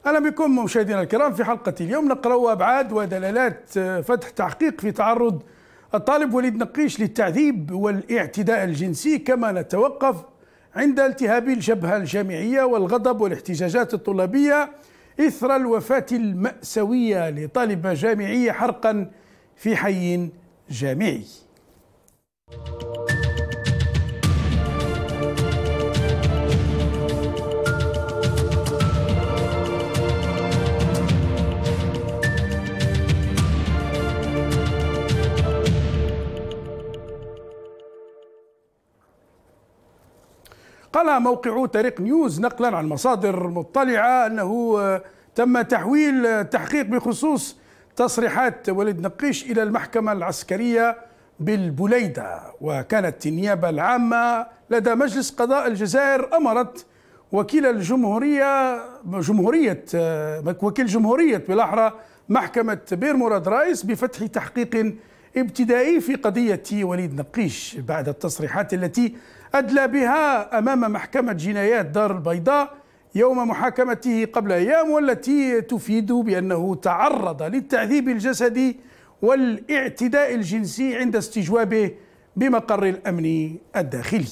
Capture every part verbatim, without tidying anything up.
أهلا بكم مشاهدينا الكرام في حلقة اليوم. نقرأ أبعاد ودلالات فتح تحقيق في تعرض الطالب وليد نقيش للتعذيب والاعتداء الجنسي، كما نتوقف عند التهاب الجبهة الجامعية والغضب والاحتجاجات الطلابية إثر الوفاة المأساوية لطالبة جامعية حرقا في حي جامعي. قال موقع طريق نيوز نقلا عن مصادر مطلعة أنه تم تحويل التحقيق بخصوص تصريحات وليد نقيش إلى المحكمة العسكرية بالبليدة، وكانت النيابة العامة لدى مجلس قضاء الجزائر أمرت وكيل الجمهورية جمهورية وكيل جمهورية بالأحرى محكمة بير مراد رئيس بفتح تحقيق ابتدائي في قضية وليد نقيش بعد التصريحات التي أدلى بها أمام محكمة جنايات دار البيضاء يوم محاكمته قبل أيام، والتي تفيد بأنه تعرض للتعذيب الجسدي والاعتداء الجنسي عند استجوابه بمقر الأمن الداخلي.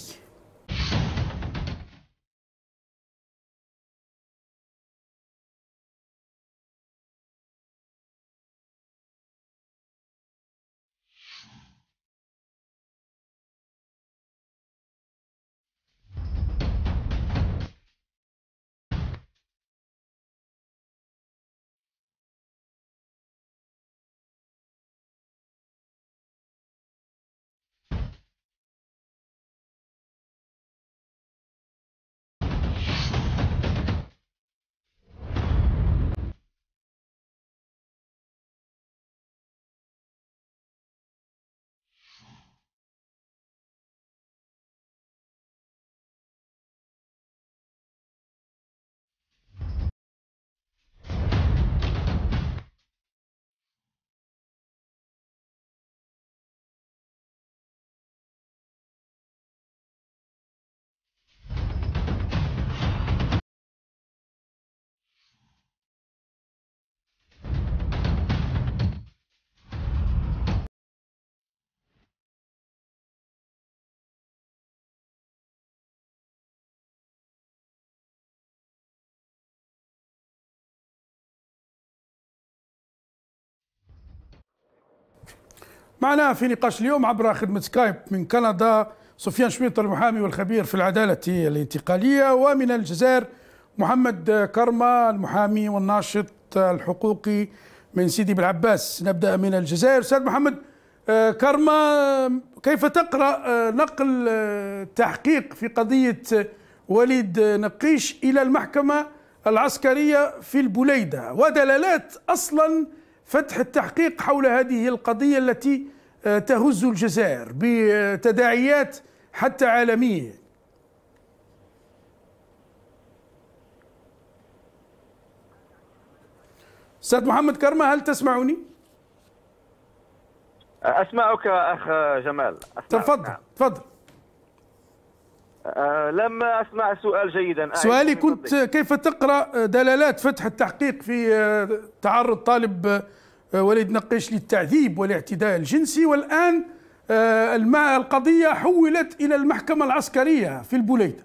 معنا في نقاش اليوم عبر خدمة سكايب من كندا سفيان شميطر المحامي والخبير في العدالة الانتقالية، ومن الجزائر محمد كرمة المحامي والناشط الحقوقي من سيدي بالعباس. نبدأ من الجزائر. أستاذ محمد كرمة، كيف تقرأ نقل التحقيق في قضية وليد نقيش إلى المحكمة العسكرية في البليدة ودلالات أصلا فتح التحقيق حول هذه القضية التي تهز الجزائر بتداعيات حتى عالمية؟ أستاذ محمد كرمة، هل تسمعني؟ أسمعك أخ جمال. تفضل تفضل. أه لم أسمع السؤال جيدا. سؤالي كنت كيف تقرأ دلالات فتح التحقيق في تعرض طالب وليد نقيش للتعذيب والاعتداء الجنسي، والآن القضية حولت إلى المحكمة العسكرية في البليدة؟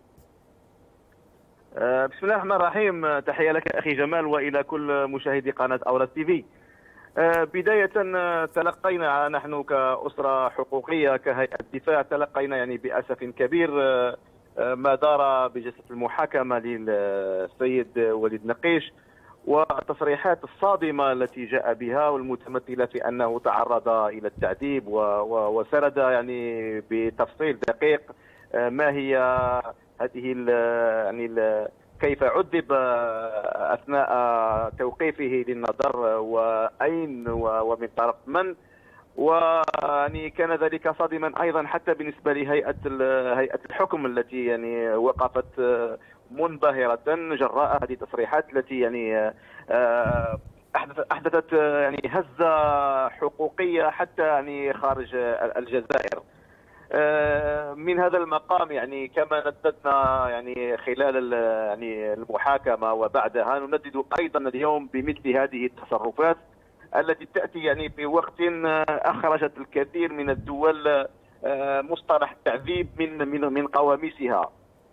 بسم الله الرحمن الرحيم. تحية لك أخي جمال وإلى كل مشاهدي قناة أوراد تي في. بداية تلقينا نحن كأسرة حقوقية كهيئة دفاع تلقينا يعني بأسف كبير ما دار بجلسة المحاكمة للسيد وليد نقيش والتصريحات الصادمة التي جاء بها والمتمثلة في أنه تعرض إلى التعذيب وسرد يعني بتفصيل دقيق ما هي هذه ال يعني ال كيف عذب أثناء توقيفه للنظر وأين ومن طرف من، ويعني كان ذلك صادما أيضا حتى بالنسبة لهيئة هيئة الحكم التي يعني وقفت منبهرة جراء هذه التصريحات التي يعني أحدثت يعني هزة حقوقية حتى يعني خارج الجزائر. من هذا المقام يعني كما نددنا يعني خلال يعني المحاكمة وبعدها، نندد أيضا اليوم بمثل هذه التصرفات التي تأتي يعني في وقت أخرجت الكثير من الدول مصطلح التعذيب من من من قواميسها.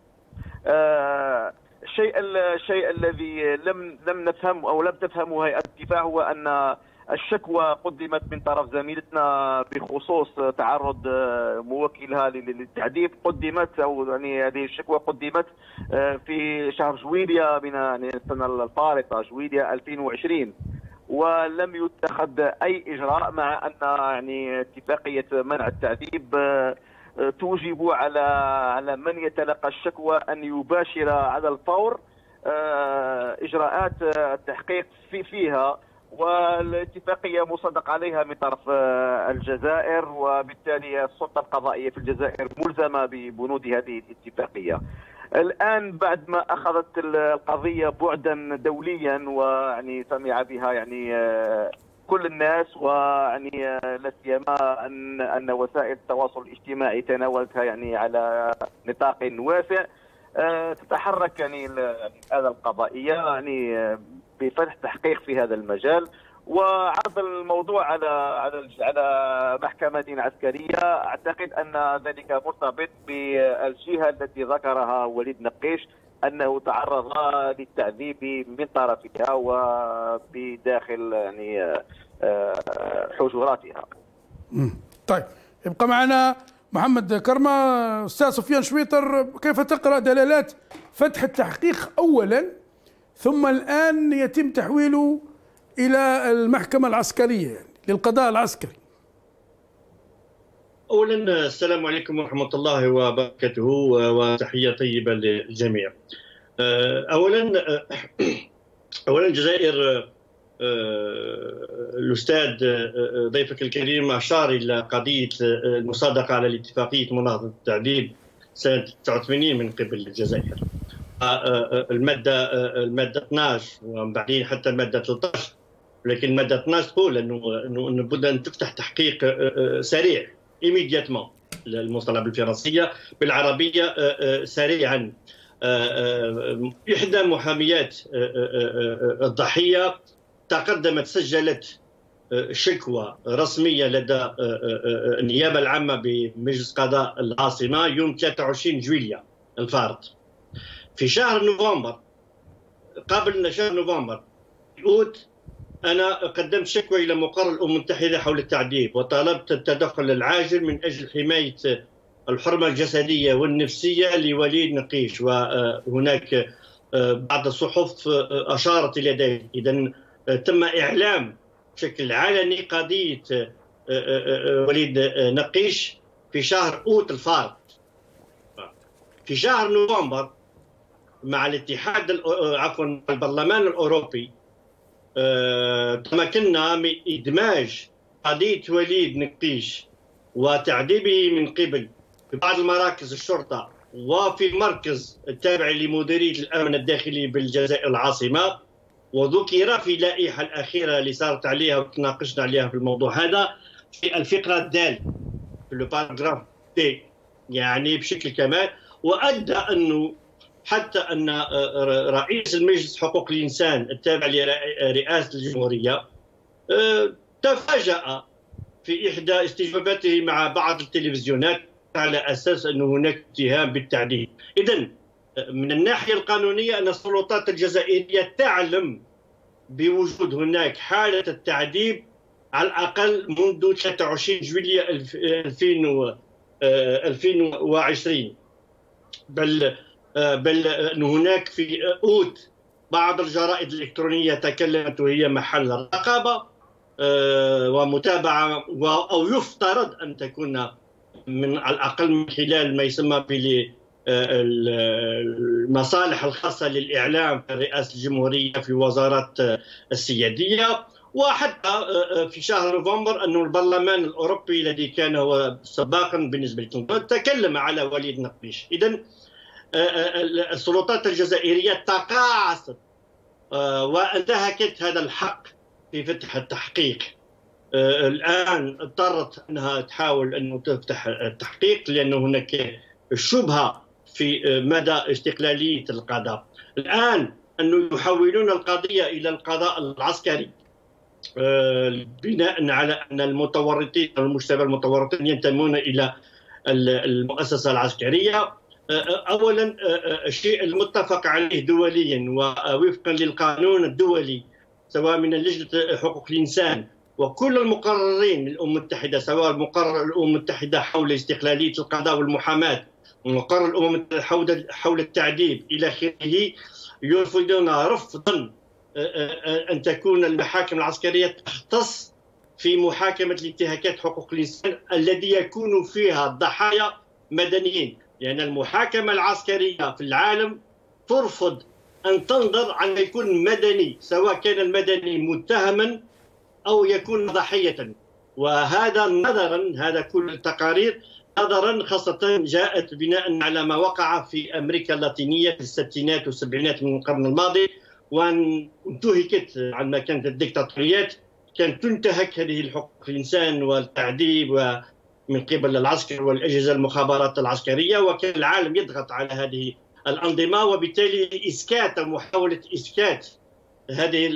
الشيء الشيء الذي لم لم نفهم او لم تفهمه هيئة الدفاع هو ان الشكوى قدمت من طرف زميلتنا بخصوص تعرض موكلها للتعذيب، قدمت او يعني هذه الشكوى قدمت في شهر جويلية من يعني السنة الفارطة جويلية ألفين وعشرين، ولم يتخذ اي اجراء، مع ان يعني اتفاقية منع التعذيب توجب على على من يتلقى الشكوى ان يباشر على الفور اجراءات التحقيق في فيها، والاتفاقيه مصدق عليها من طرف الجزائر، وبالتالي السلطه القضائيه في الجزائر ملزمه ببنود هذه الاتفاقيه. الان بعد ما اخذت القضيه بعدا دوليا ويعني سمع بها يعني كل الناس، ويعني لا سيما ان ان وسائل التواصل الاجتماعي تناولتها يعني على نطاق واسع، تتحرك يعني هذا القضائيه يعني بفتح تحقيق في هذا المجال وعرض الموضوع على على على محكمة عسكرية. اعتقد ان ذلك مرتبط بالجهة التي ذكرها وليد نقيش انه تعرض للتعذيب من طرفها وبداخل يعني حجراتها. طيب، يبقى معنا محمد كرمة. استاذ سفيان شويطر، كيف تقرأ دلالات فتح التحقيق اولا ثم الان يتم تحويله الى المحكمة العسكرية يعني للقضاء العسكري؟ اولا السلام عليكم ورحمة الله وبركاته وتحية طيبة للجميع. اولا اولا الجزائر، الأستاذ ضيفك الكريم أشار إلى قضية المصادقة على الاتفاقية مناهضة التعذيب سنة تسعة وثمانين من قبل الجزائر. المادة المادة اثناش وبعدين حتى المادة ثلاثة عشر، لكن المادة اثناش تقول أنه أنه بد أن تفتح تحقيق سريع immédiatement، المصطلح بالفرنسية، بالعربية سريعا. إحدى محاميات الضحية تقدمت سجلت شكوى رسمية لدى النيابة العامة بمجلس قضاء العاصمة يوم ثلاثة وعشرين جويلية الفارط. في شهر نوفمبر، قبل شهر نوفمبر أوت، أنا قدمت شكوى إلى مقر الأمم المتحدة حول التعذيب وطلبت التدخل العاجل من أجل حماية الحرمة الجسدية والنفسية لوليد نقيش، وهناك بعض الصحف أشارت إلى ذلك. إذن تم إعلام بشكل علني قضية وليد نقيش في شهر أوت الفارط. في شهر نوفمبر مع الاتحاد عفوا البرلمان الأوروبي تمكنا من إدماج قضية وليد نقيش وتعذيبه من قبل في بعض المراكز الشرطة وفي مركز التابع لمديرية الأمن الداخلي بالجزائر العاصمة، وذكر في اللائحة الأخيرة اللي صارت عليها وتناقشنا عليها في الموضوع هذا في الفقرة الدال في الباراجراف دي يعني بشكل كمال. وأدى أنه حتى أن رئيس المجلس حقوق الإنسان التابع لرئاسة الجمهورية تفاجأ في إحدى استجواباته مع بعض التلفزيونات على أساس أن هناك اتهام بالتعذيب. إذن من الناحية القانونية أن السلطات الجزائرية تعلم بوجود هناك حالة التعذيب على الأقل منذ ثلاثة وعشرين جويلية ألفين وعشرين، بل بل أن هناك في أوت بعض الجرائد الإلكترونية تكلمت وهي محل رقابة ومتابعة، أو يفترض أن تكون من على الأقل من خلال ما يسمى بالمصالح الخاصة للإعلام في رئاسة الجمهورية في وزارات السيادية. وحتى في شهر نوفمبر أن البرلمان الأوروبي الذي كان هو سباقا بالنسبة للتنظيم تكلم على وليد نقيش. إذن السلطات الجزائرية تقاعست وانتهكت هذا الحق في فتح التحقيق. الآن اضطرت أنها تحاول أن تفتح التحقيق لأن هناك شبهة في مدى استقلالية القضاء. الآن أنه يحولون القضية إلى القضاء العسكري بناء على أن المتورطين أو المشتبه المتورطين ينتمون إلى المؤسسة العسكرية. أولا الشيء المتفق عليه دوليا ووفقا للقانون الدولي سواء من لجنة حقوق الإنسان وكل المقررين من الأمم المتحدة، سواء مقرر الأمم المتحدة حول استقلالية القضاء والمحاماة ومقرر الأمم المتحدة حول التعذيب إلى آخره، يرفضون رفضا أن تكون المحاكم العسكرية تختص في محاكمة الانتهاكات حقوق الإنسان الذي يكون فيها الضحايا مدنيين، لأن يعني المحاكمة العسكرية في العالم ترفض أن تنظر عن يكون مدني، سواء كان المدني متهما أو يكون ضحية. وهذا نظرا، هذا كل التقارير نظرا خاصة جاءت بناء على ما وقع في أمريكا اللاتينية في الستينات والسبعينات من القرن الماضي، وانتهكت عندما كانت الدكتاتوريات كانت تنتهك هذه الحقوق الإنسان والتعذيب من قبل العسكر والأجهزة المخابرات العسكرية، وكان العالم يضغط على هذه الأنظمة، وبالتالي إسكات أو محاولة إسكات هذه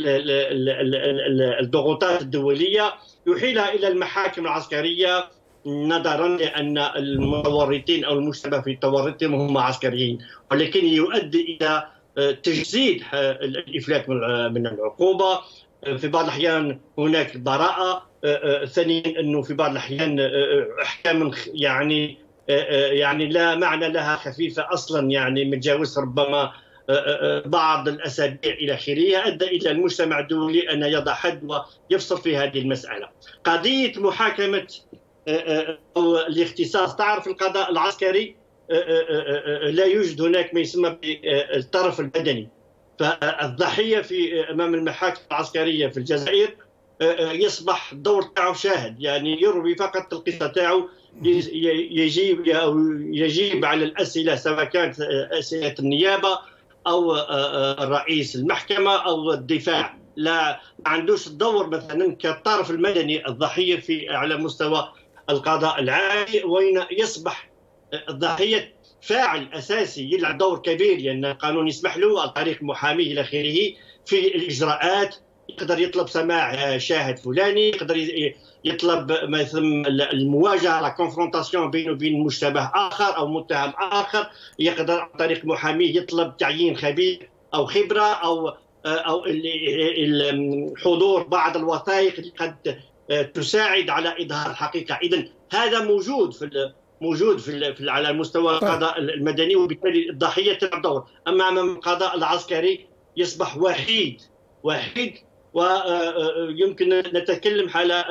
الضغوطات الدولية يحيلها إلى المحاكم العسكرية نظرا لأن المتورطين أو المشتبه في تورطهم هم عسكريين، ولكن يؤدي إلى تجسيد الإفلات من العقوبة. في بعض الأحيان هناك براءة. ثانيا أنه في بعض الأحيان أحكام يعني يعني لا معنى لها، خفيفة أصلا، يعني متجاوز ربما بعض الأسابيع إلى آخره، أدى إلى المجتمع الدولي أن يضع حد ويفصل في هذه المسألة. قضية محاكمة أو الاختصاص، تعرف القضاء العسكري لا يوجد هناك ما يسمى بالطرف المدني، فالضحية في أمام المحاكم العسكرية في الجزائر يصبح الدور تاعو شاهد، يعني يروي فقط القصة تاعو، يجيب يجيب على الأسئلة سواء كانت أسئلة النيابة أو رئيس المحكمة أو الدفاع، لا ما عندوش الدور مثلا كالطرف المدني الضحية في على مستوى القضاء العالي، وين يصبح الضحية فاعل أساسي يلعب دور كبير، لأن يعني القانون يسمح له عن طريق محاميه إلى آخره في الإجراءات، يقدر يطلب سماع شاهد فلاني، يقدر يطلب ما يسمى المواجهة، لا كونفرونتاسيون بينه وبين مشتبه آخر أو متهم آخر، يقدر عن طريق محاميه يطلب تعيين خبير أو خبرة أو أو حضور بعض الوثائق اللي قد تساعد على إظهار الحقيقة. إذن هذا موجود في موجود في على مستوى القضاء المدني، وبالتالي الضحية تلعب دور. أما أمام القضاء العسكري يصبح وحيد وحيد ويمكن نتكلم على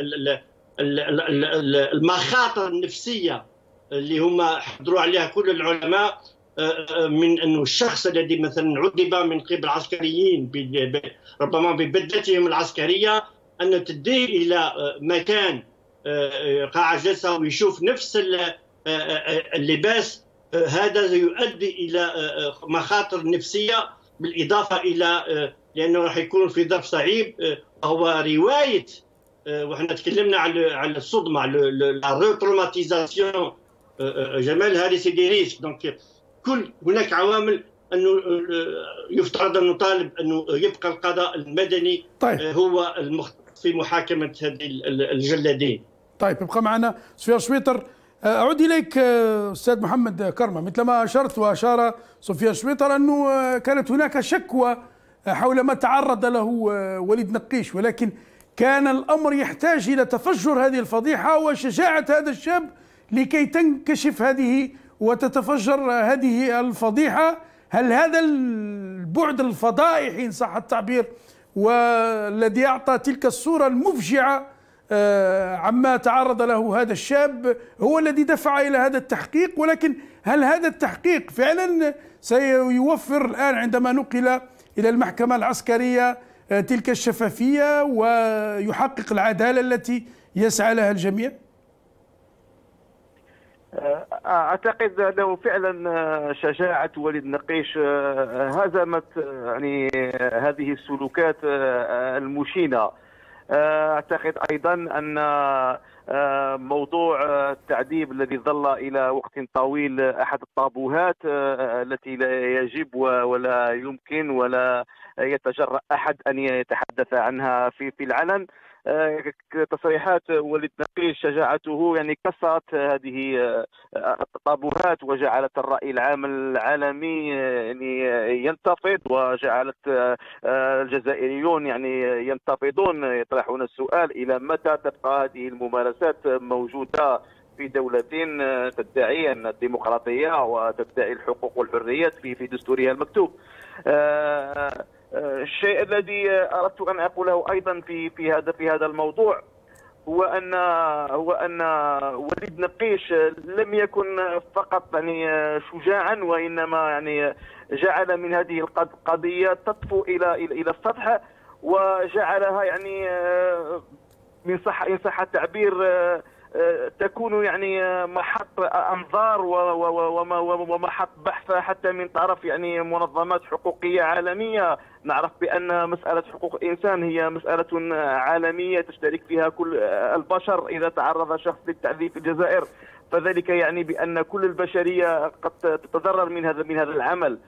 المخاطر النفسية اللي هم حضروا عليها كل العلماء، من أنه الشخص الذي مثلا عذب من قبل عسكريين ربما ببدلتهم العسكرية أن تديه إلى مكان قاعة جلسة ويشوف نفس اللباس، هذا يؤدي إلى مخاطر نفسية، بالإضافة إلى لأنه راح يكون في ظرف صعيب، هو رواية، وإحنا تكلمنا على على الصدمة، على الروتروماتيزاسيون، جمال هذه سيدي ريسك. دونك كل هناك عوامل أنه يفترض أن نطالب أنه يبقى القضاء المدني طيب. هو المختص في محاكمة هذه الجلادين. طيب ابقى معنا سفيان شويطر. أعود إليك أستاذ محمد كرمة، مثلما أشرت وأشار سفيان شويطر أنه كانت هناك شكوى حول ما تعرض له وليد نقيش، ولكن كان الأمر يحتاج إلى تفجر هذه الفضيحة وشجاعة هذا الشاب لكي تنكشف هذه وتتفجر هذه الفضيحة. هل هذا البعد الفضائحي إن صح التعبير والذي أعطى تلك الصورة المفجعة عما تعرض له هذا الشاب هو الذي دفع إلى هذا التحقيق؟ ولكن هل هذا التحقيق فعلا سيوفر الآن عندما نقل إلى المحكمة العسكرية تلك الشفافية ويحقق العدالة التي يسعى لها الجميع؟ أعتقد أنه فعلا شجاعة وليد نقيش هزمت يعني هذه السلوكات المشينة أعتقد أيضا أن موضوع التعذيب الذي ظل إلى وقت طويل أحد الطابوهات التي لا يجب ولا يمكن ولا يتجرأ أحد أن يتحدث عنها في في العلن. تصريحات وليد نقيش شجاعته يعني كسرت هذه الطابوهات وجعلت الرأي العام العالمي يعني ينتفض، وجعلت الجزائريون يعني ينتفضون يطرحون السؤال إلى متى تبقى هذه الممارسات موجودة في دولة تدعي أن الديمقراطية وتدعي الحقوق والحريات في في دستورها المكتوب. الشيء الذي أردت أن أقوله أيضا في في هذا في هذا الموضوع هو أن هو أن وليد نقيش لم يكن فقط يعني شجاعا، وإنما يعني جعل من هذه القضية تطفو إلى إلى السطح، وجعلها يعني من صح إن صح التعبير تكون يعني محط انظار ومحط بحث حتى من طرف يعني منظمات حقوقيه عالميه. نعرف بان مساله حقوق الانسان هي مساله عالميه تشترك فيها كل البشر. اذا تعرض شخص للتعذيب في الجزائر فذلك يعني بان كل البشريه قد تتضرر من هذا من هذا العمل.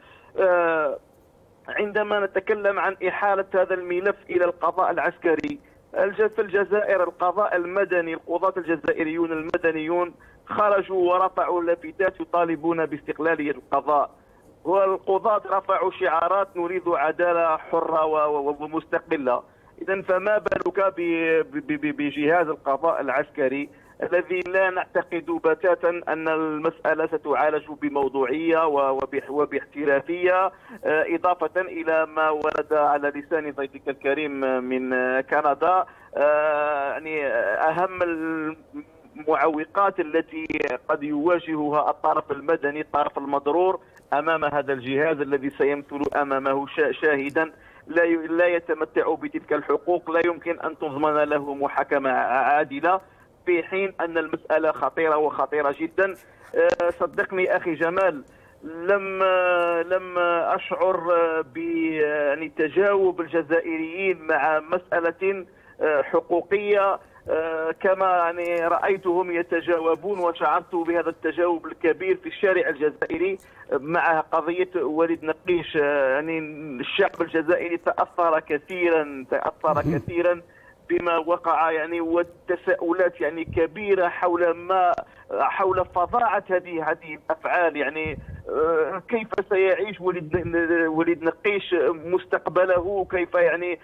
عندما نتكلم عن احاله هذا الملف الى القضاء العسكري، في الجزائر القضاء المدني، القضاة الجزائريون المدنيون خرجوا ورفعوا لافتات يطالبون باستقلالية القضاء، والقضاة رفعوا شعارات نريد عدالة حرة ومستقلة. إذن فما بالك بجهاز القضاء العسكري الذي لا نعتقد بتاتا أن المسألة ستعالج بموضوعية وباحترافية، إضافة إلى ما ورد على لسان ضيفك الكريم من كندا. يعني أهم المعوقات التي قد يواجهها الطرف المدني، الطرف المضرور أمام هذا الجهاز الذي سيمثل أمامه شاهدا لا لا يتمتع بتلك الحقوق، لا يمكن أن تضمن له محاكمة عادلة، في حين أن المسألة خطيرة وخطيرة جدا. صدقني أخي جمال، لم لم أشعر ب يعني تجاوب الجزائريين مع مسألة حقوقية كما يعني رأيتهم يتجاوبون، وشعرت بهذا التجاوب الكبير في الشارع الجزائري مع قضية وليد نقيش. يعني الشعب الجزائري تأثر كثيرا تأثر كثيرا بما وقع يعني، والتساؤلات يعني كبيرة حول ما حول فظاعة هذه هذه الأفعال. يعني كيف سيعيش وليد وليد نقيش مستقبله، كيف يعني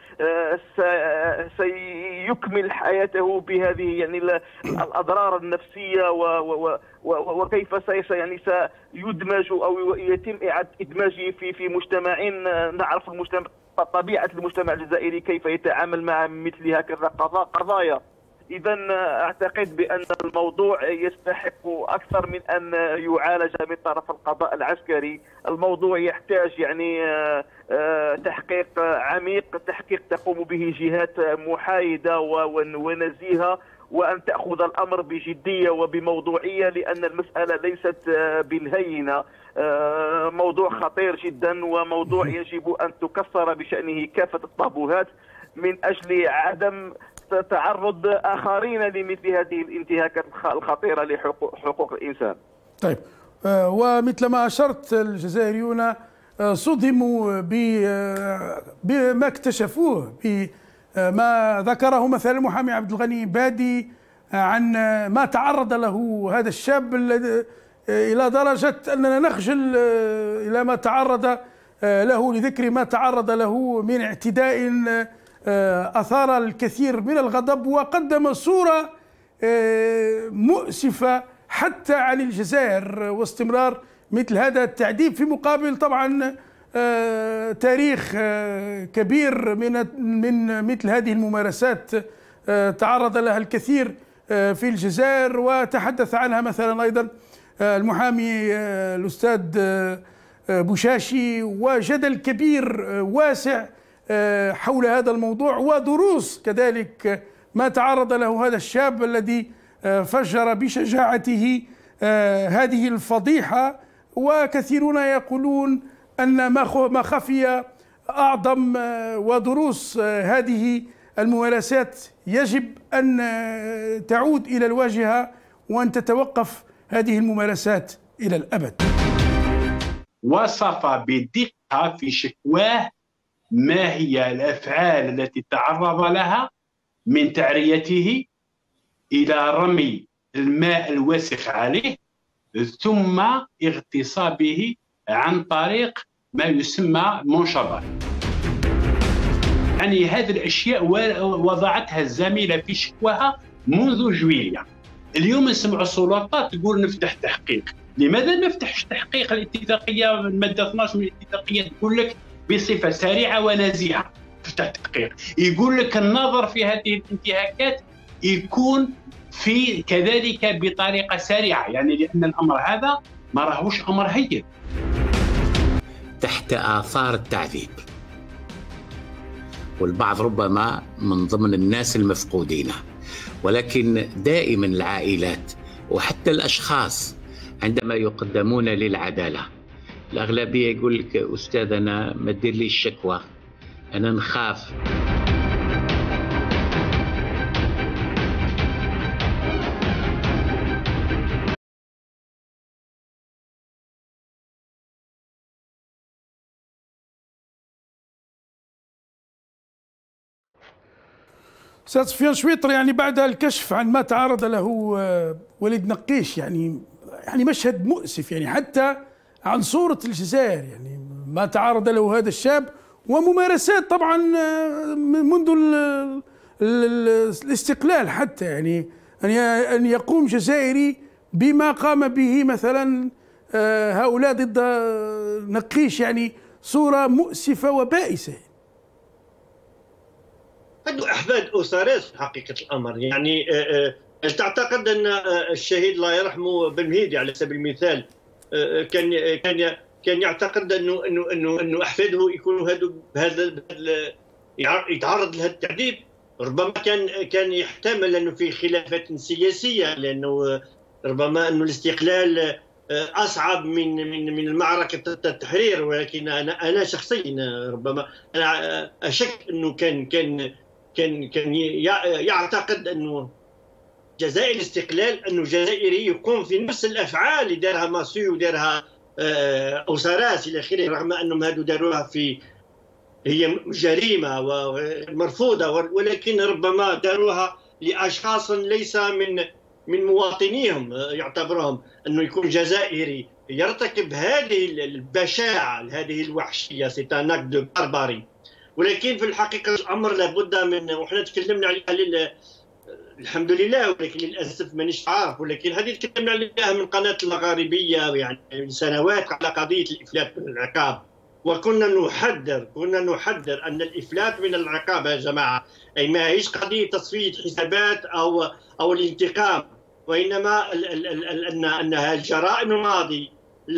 سيكمل حياته بهذه يعني الأضرار النفسية، وكيف سي يعني سيدمج أو يتم إعادة إدماجه في في مجتمع. نعرف المجتمع طبيعة المجتمع الجزائري كيف يتعامل مع مثل هكذا قضايا. إذا أعتقد بأن الموضوع يستحق أكثر من أن يعالج من طرف القضاء العسكري. الموضوع يحتاج يعني تحقيق عميق، تحقيق تقوم به جهات محايدة ونزيهة، وأن تأخذ الأمر بجدية وبموضوعية، لأن المسألة ليست بالهينة. موضوع خطير جدا، وموضوع يجب أن تكسر بشأنه كافة الطابوهات من أجل عدم تعرض آخرين لمثل هذه الانتهاكات الخطيرة لحقوق الإنسان. طيب، ومثل ما أشرت الجزائريون صدموا بما اكتشفوه، بما ذكره مثلا المحامي عبد الغني بادي عن ما تعرض له هذا الشاب، إلى درجة أننا نخجل إلى ما تعرض له، لذكر ما تعرض له من اعتداء أثار الكثير من الغضب، وقدم صورة مؤسفة حتى عن الجزائر واستمرار مثل هذا التعذيب، في مقابل طبعا تاريخ كبير من من مثل هذه الممارسات تعرض لها الكثير في الجزائر، وتحدث عنها مثلا أيضا المحامي الأستاذ بوشاشي، وجدل كبير واسع حول هذا الموضوع، ودروس كذلك ما تعرض له هذا الشاب الذي فجر بشجاعته هذه الفضيحة. وكثيرون يقولون أن ما خفي أعظم، ودروس هذه الممارسات يجب أن تعود إلى الواجهة وأن تتوقف هذه الممارسات إلى الأبد. وصف بدقة في شكواه ما هي الأفعال التي تعرض لها من تعريته إلى رمي الماء الوسخ عليه ثم اغتصابه عن طريق ما يسمى منشطات. يعني هذه الأشياء وضعتها الزميلة في شكواها منذ جويلية. اليوم نسمع السلطات تقول نفتح تحقيق. لماذا نفتح تحقيق؟ الاتفاقية المادة اثناش من الاتفاقية تقول لك بصفة سريعة ونزيهة تفتح تحقيق. يقول لك النظر في هذه الانتهاكات يكون في كذلك بطريقة سريعة، يعني لأن الأمر هذا ما راهوش أمر هين. تحت آثار التعذيب، والبعض ربما من ضمن الناس المفقودين، ولكن دائما العائلات وحتى الأشخاص عندما يقدمون للعدالة الأغلبية يقول لك أستاذ أنا ما تدير لي الشكوى، أنا نخاف. أستاذ سفيان شويطر، يعني بعد الكشف عن ما تعرض له وليد نقيش، يعني يعني مشهد مؤسف، يعني حتى عن صورة الجزائر، يعني ما تعرض له هذا الشاب وممارسات طبعا منذ ال ال الاستقلال حتى، يعني أن يقوم جزائري بما قام به مثلا هؤلاء ضد نقيش، يعني صورة مؤسفة وبائسة. هذو أحفاد أوساريس حقيقة الأمر. يعني هل تعتقد أن الشهيد الله يرحمه بن على سبيل المثال كان كان كان يعتقد أنه أنه أنه أنه أحفاده يكونوا هذو بهذا يتعرض لهذا التعذيب؟ ربما كان كان يحتمل أنه في خلافات سياسية، لأنه ربما أنه الاستقلال أصعب من من من المعركة التحرير. ولكن أنا أنا شخصيا ربما أنا أشك أنه كان كان كان كان يعتقد انه جزائر الاستقلال انه جزائري يقوم في نفس الافعال اللي دارها ماسيو ودارها اوساراس الى اخره، رغم انهم هادو داروها في هي جريمه ومرفوضه، ولكن ربما داروها لاشخاص ليس من من مواطنيهم، يعتبرهم انه يكون جزائري يرتكب هذه البشاعه هذه الوحشيه، سي ان اكت دو بارباري. ولكن في الحقيقة الأمر لابد من، وحنا تكلمنا عليها الحمد لله، ولكن للأسف مانيش عارف، ولكن هذه تكلمنا عليها من قناة الغاربية يعني من سنوات على قضية الإفلات من العقاب، وكنا نحذر كنا نحذر أن الإفلات من العقاب يا جماعة أي ما هيش قضية تصفية حسابات أو أو الانتقام، وإنما أن أنها الجرائم الماضي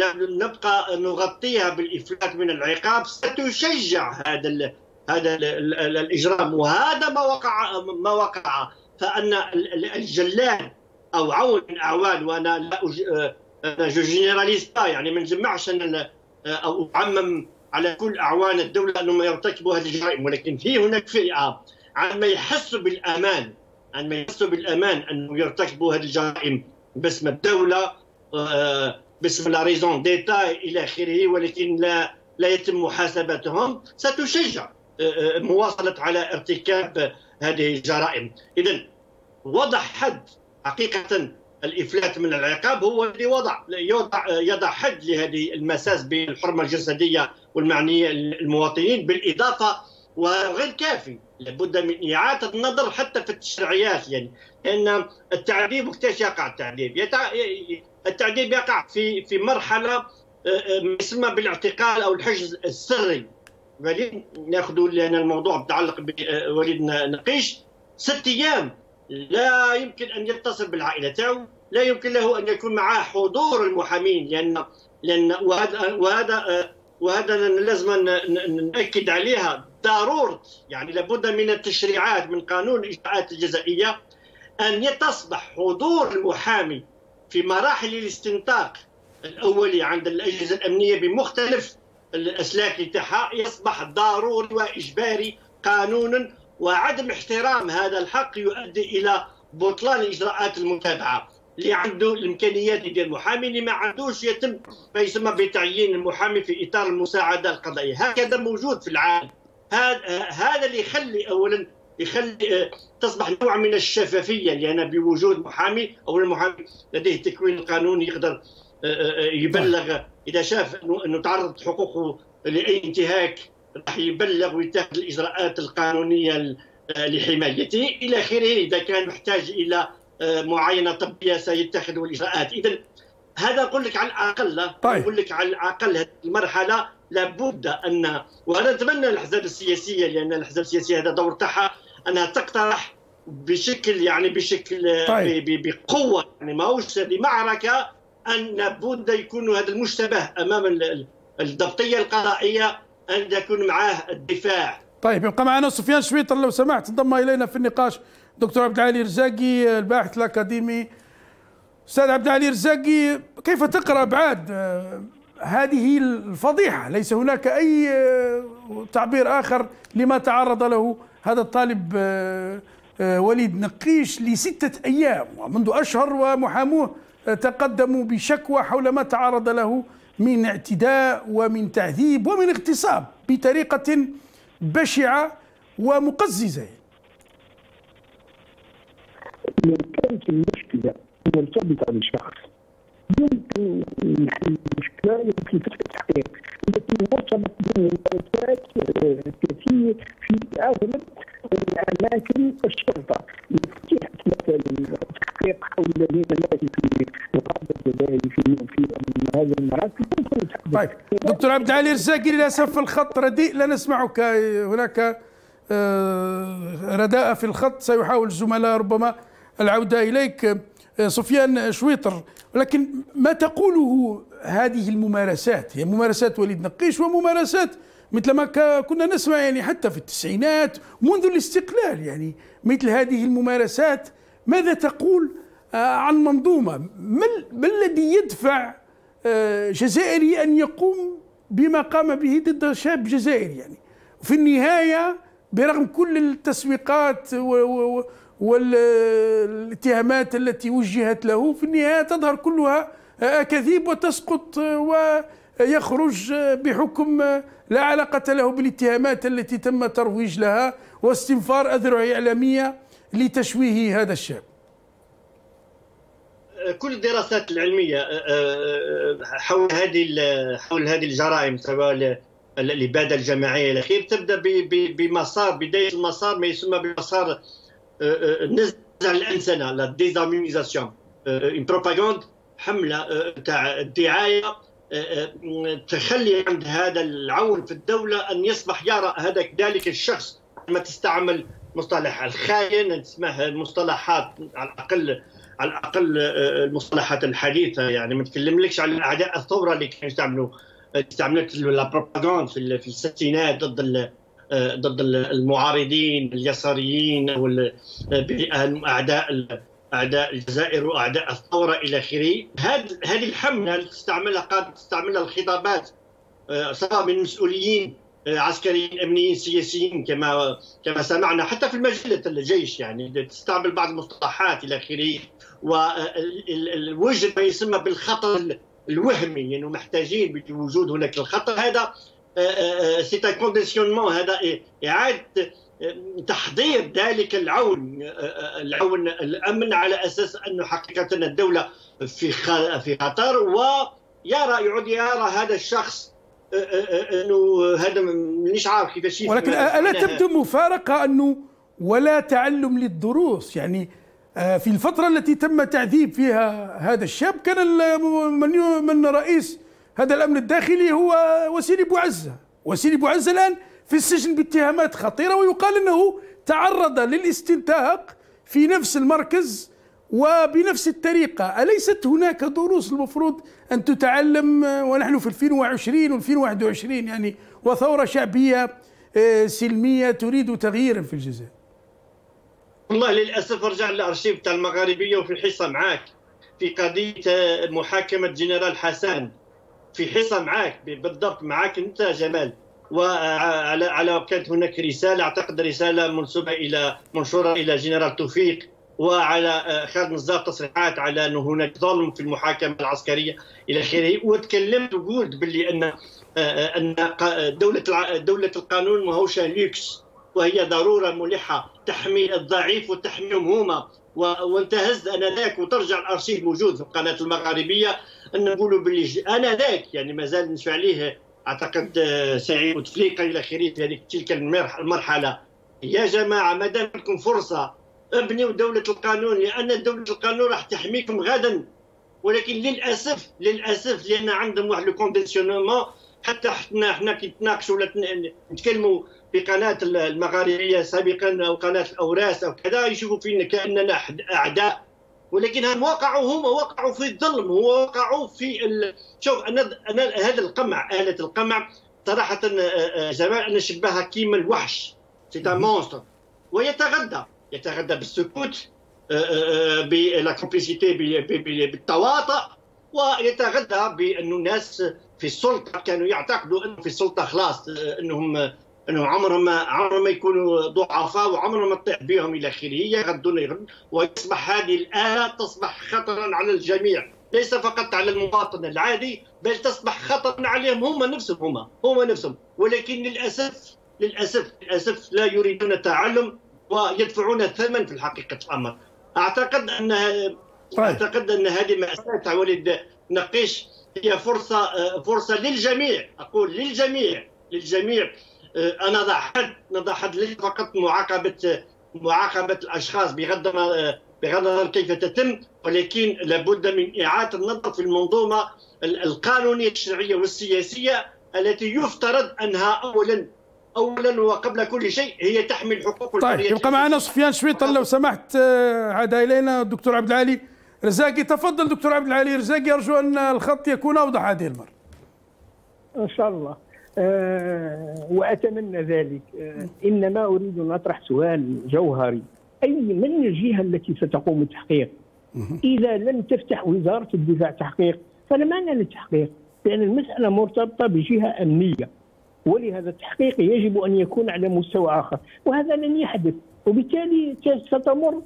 نبقى نغطيها بالإفلات من العقاب ستشجع هذا هذا الإجرام، وهذا ما وقع ما وقع فأن الجلاد أو عون من أعوان، وأنا لا أنا جو جينيراليستا يعني ما نجمعش أو أعمم على كل أعوان الدولة أنهم يرتكبوا هذه الجرائم، ولكن في هناك فئة عندما يحسوا بالأمان عندما يحسوا بالأمان أنه يرتكبوا هذه الجرائم باسم الدولة باسم لا ريزون ديتا إلى آخره، ولكن لا لا يتم محاسبتهم، ستشجع مواصلة على ارتكاب هذه الجرائم. إذن وضع حد حقيقة الإفلات من العقاب هو الذي وضع يضع يضع حد لهذه المساس بين الحرمة الجسدية والمعنية المواطنين، بالإضافة وغير كافي لابد من إعادة النظر حتى في التشريعات، يعني لأن التعذيب وقتاش يقع التعذيب؟ يتع... التعذيب يقع في في مرحلة يسمى بالاعتقال أو الحجز السري. ولكن ناخذوا لأن الموضوع متعلق بوليد نقيش، ست أيام لا يمكن أن يتصل بالعائلة تاعو، لا يمكن له أن يكون معه حضور المحامين، لأن لأن وهذا وهذا وهذا لازم نأكد عليها ضرورة، يعني لابد من التشريعات من قانون الإجراءات الجزائية أن تصبح حضور المحامي في مراحل الاستنطاق الأولي عند الأجهزة الأمنية بمختلف الأسلاك تاعها، يصبح ضروري وإجباري قانونا وعدم احترام هذا الحق يؤدي الى بطلان الاجراءات المتابعه. اللي عنده الامكانيات يدير محامي، اللي ما عندوش يتم ما يسمى بتعيين المحامي في اطار المساعده القضائيه. هكذا موجود في العالم. هذا هذا اللي يخلي اولا يخلي تصبح نوع من الشفافيه، لان بوجود محامي اولا المحامي لديه تكوين قانوني يقدر يبلغ اذا شاف انه تعرضت حقوقه لاي انتهاك، راح يبلغ ويتخذ الاجراءات القانونيه لحمايته الى اخره. اذا كان محتاج الى معاينه طبيه سيتخذ الاجراءات. اذا هذا اقول لك على الاقل، طيب. اقول لك على الاقل هذه المرحله لابد ان، وانا اتمنى الاحزاب السياسيه، لان الاحزاب السياسيه هذا دور تاعها انها تقترح بشكل يعني بشكل طيب. بقوه، يعني ماهوش هذه معركه، ان لابد يكون هذا المشتبه امام الضبطيه القضائيه ان يكون معاه الدفاع. طيب يبقى معنا سفيان شويطر لو سمحت انضم الينا في النقاش. دكتور عبد العالي رزاقي الباحث الاكاديمي. استاذ عبد العالي رزاقي، كيف تقرا بعد هذه الفضيحه؟ ليس هناك اي تعبير اخر لما تعرض له هذا الطالب وليد نقيش لستة أيام ومنذ أشهر، ومحاموه تقدموا بشكوى حول ما تعرض له من اعتداء ومن تعذيب ومن اغتصاب بطريقة بشعة ومقززة. كانت المشكلة مرتبطة بشخص، يمكن نحل المشكلة يمكن فتح التحقيق التي وصلت بممارسات كثير في أغلب الأماكن الشرطة. فتحت مثلا التحقيق حول الذين ماتوا في مقابل الجزائري في في هذه المراكز. طيب دكتور عبد العالي رزاقي، للأسف الخط رديء، لا نسمعك، هناك رداءة في الخط، سيحاول الزملاء ربما العودة إليك. سفيان شويطر، ولكن ما تقوله هذه الممارسات هي ممارسات وليد نقيش وممارسات مثل ما كنا نسمع يعني حتى في التسعينات منذ الاستقلال، يعني مثل هذه الممارسات. ماذا تقول عن منظومة؟ ما الذي يدفع جزائري أن يقوم بما قام به ضد شاب جزائري؟ يعني في النهاية برغم كل التسويقات و والاتهامات التي وجهت له، في النهاية تظهر كلها أكاذيب وتسقط ويخرج بحكم لا علاقة له بالاتهامات التي تم ترويج لها واستنفار أذرع إعلامية لتشويه هذا الشاب. كل الدراسات العلمية حول هذه حول هذه الجرائم سواء الإبادة الجماعية إلى آخره تبدأ بمسار بداية المسار ما يسمى بمسار نزع الأنسنة، لا ديزامونيزاسيون، اون بروباغاند، حملة تاع الدعاية تخلي عند هذا العون في الدولة أن يصبح يرى هذاك ذلك الشخص، ما تستعمل مصطلح الخاين، تسمح المصطلحات على الأقل على الأقل المصطلحات الحديثة، يعني ما نتكلملكش على أعداء الثورة اللي كانوا يستعملوا استعملت لا بروباغاند في في الستينات ضد ضد المعارضين اليساريين او اعداء اعداء الجزائر واعداء الثوره الى اخره. هذه هذه الحمله اللي تستعملها قد تستعملها الخطابات سواء من مسؤولين عسكريين امنيين سياسيين كما كما سمعنا حتى في المجله الجيش، يعني تستعمل بعض المصطلحات الى اخره، والوجد ما يسمى بالخطر الوهمي، انه يعني محتاجين بوجود هناك الخطر. هذا سي ان كونديسيونمون، هذا اعاده تحضير ذلك العون العون الامن على اساس انه حقيقه الدوله في في خطر، ويرى يعود يرى هذا الشخص انه هذا مانيش عارف كيفاش. ولكن الا تبدو مفارقه انه ولا تعلم للدروس؟ يعني في الفتره التي تم تعذيب فيها هذا الشاب كان من من رئيس هذا الامن الداخلي هو وسيلي بوعزه. وسيلي بوعزه الان في السجن باتهامات خطيره، ويقال انه تعرض للاستنتاق في نفس المركز وبنفس الطريقه. اليست هناك دروس المفروض ان تتعلم ونحن في ألفين وعشرين وألفين وواحد وعشرين يعني وثوره شعبيه سلميه تريد تغييرا في الجزائر؟ والله للاسف رجع للارشيف تاع المغاربيه وفي حصه معاك في قضيه محاكمه جنرال حسن، في حصه معاك بالضبط معاك انت جمال، وعلى على كانت هناك رساله، اعتقد رساله منسوبه الى منشوره الى جنرال توفيق، وعلى خالد نزار تصريحات على انه هناك ظلم في المحاكمه العسكريه الى اخره. وتكلمت وقلت باللي ان ان دوله دوله القانون ماهوش لوكس، وهي ضروره ملحه تحمي الضعيف وتحميهم هما. وانتهز انا ذاك، وترجع الارشيف موجود في القناه المغاربيه، ان نقولوا باللي انا ذاك يعني مازال نشفع عليه اعتقد سعيد بوتفليقه الى اخره في هذيك تلك المرحله. يا جماعه ما دام لكم فرصه ابنوا دوله القانون، لان دوله القانون راح تحميكم غدا. ولكن للاسف للاسف لان عندهم واحد الكونديسيونمون، حتى حنا حنا كي نتناقشوا ولا نتكلموا في قناه المغاربيه سابقا او قناه الاوراس او كذا، يشوفوا فينا كاننا اعداء، ولكن هم وقعوا هم وقعوا في الظلم، هو وقعوا في ال... شوف انا انا هذا القمع، آلة القمع صراحه جمال انا شبهها كيما الوحش، سي ان مونستر، ويتغذى يتغذى بالسكوت، بلا كومبليسيتي، بالتواطؤ، ويتغذى بانه الناس في السلطه كانوا يعتقدوا انه في السلطه خلاص انهم انه عمرهم ما عمرهم ما يكونوا ضعفاء وعمرهم ما تطيح بهم الى اخره، يغدون يغدون، ويصبح هذه الاله تصبح خطرا على الجميع، ليس فقط على المواطن العادي، بل تصبح خطرا عليهم هم نفسهم هم هم نفسهم. ولكن للاسف للاسف للاسف لا يريدون التعلم ويدفعون الثمن في حقيقه الامر. اعتقد ان اعتقد ان هذه مأساة وليد نقيش هي فرصه فرصه للجميع، اقول للجميع للجميع. انا نضع حد نضع حد ليس فقط معاقبه معاقبه الاشخاص بغض بغض النظر كيف تتم، ولكن لابد من اعاده النظر في المنظومه القانونيه الشرعيه والسياسيه التي يفترض انها اولا اولا وقبل كل شيء هي تحمي الحقوق والحريات. طيب يبقى معنا سفيان شويطل لو سمحت، عاد الينا الدكتور عبد العالي رزاقي. تفضل دكتور عبد العالي رزاقي، ارجو ان الخط يكون اوضح هذه المره. ان شاء الله. أه واتمنى ذلك. أه انما اريد ان اطرح سؤال جوهري، اي من الجهه التي ستقوم بالتحقيق؟ اذا لم تفتح وزاره الدفاع تحقيق فلا معنى للتحقيق، لان المساله مرتبطه بجهه امنيه، ولهذا التحقيق يجب ان يكون على مستوى اخر، وهذا لن يحدث، وبالتالي ستمر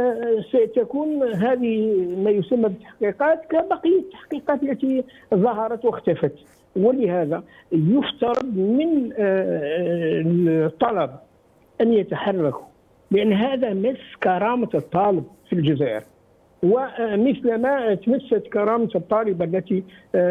ستكون هذه ما يسمى بالتحقيقات كبقيه التحقيقات التي ظهرت واختفت. ولهذا يفترض من الطلب ان يتحركوا، لان هذا مس كرامه الطالب في الجزائر، ومثل ما تمست كرامه الطالبه التي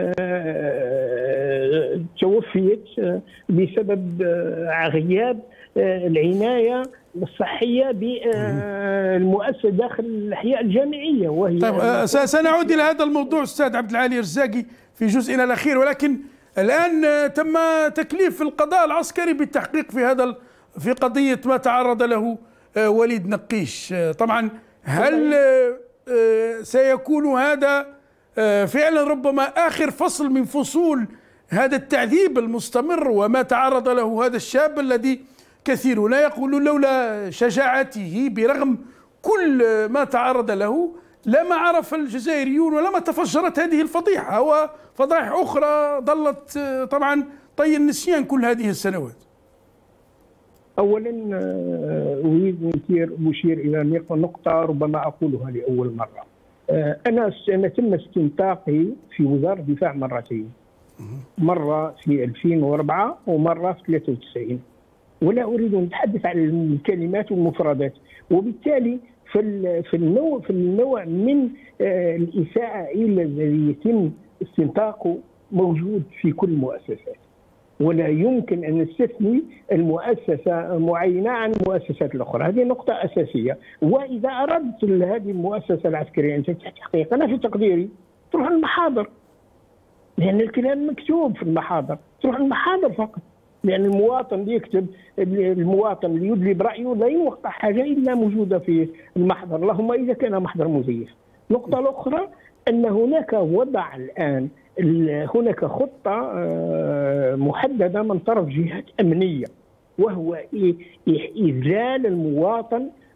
توفيت بسبب غياب العنايه الصحيه بالمؤسسه داخل الاحياء الجامعيه. وهي طيب سنعود الى هذا الموضوع استاذ عبد العالي رزاقي في جزئنا الاخير، ولكن الان تم تكليف القضاء العسكري بالتحقيق في هذا في قضيه ما تعرض له وليد نقيش. طبعا هل سيكون هذا فعلا ربما آخر فصل من فصول هذا التعذيب المستمر وما تعرض له هذا الشاب الذي كثيرون يقولون لولا شجاعته برغم كل ما تعرض له لما عرف الجزائريون ولما تفجرت هذه الفضيحة وفضائح أخرى ظلت طبعا طي النسيان كل هذه السنوات؟ اولا اريد ان اشير الى نقطه ربما اقولها لاول مره. انا انا تم استنطاقي في وزاره الدفاع مرتين، مره في ألفين وأربعة ومره في ثلاثة وتسعين، ولا اريد ان اتحدث عن الكلمات والمفردات، وبالتالي في في النوع في النوع من الاساءه الذي يتم استنطاقه موجود في كل المؤسسات، ولا يمكن أن نستثني المؤسسة معينة عن المؤسسات الأخرى. هذه نقطة أساسية. وإذا أردت هذه المؤسسة العسكرية أن تفتح تحقيق، أنا في تقديري تروح المحاضر، لأن الكلام مكتوب في المحاضر، تروح المحاضر فقط، لأن المواطن اللي يكتب المواطن اللي يدلي برأيه لا يوقع حاجة إلا موجودة في المحضر، اللهم إذا كان محضر مزيف. النقطة الأخرى أن هناك وضع الآن هناك خطة محددة من طرف جهات أمنية، وهو إذلال المواطن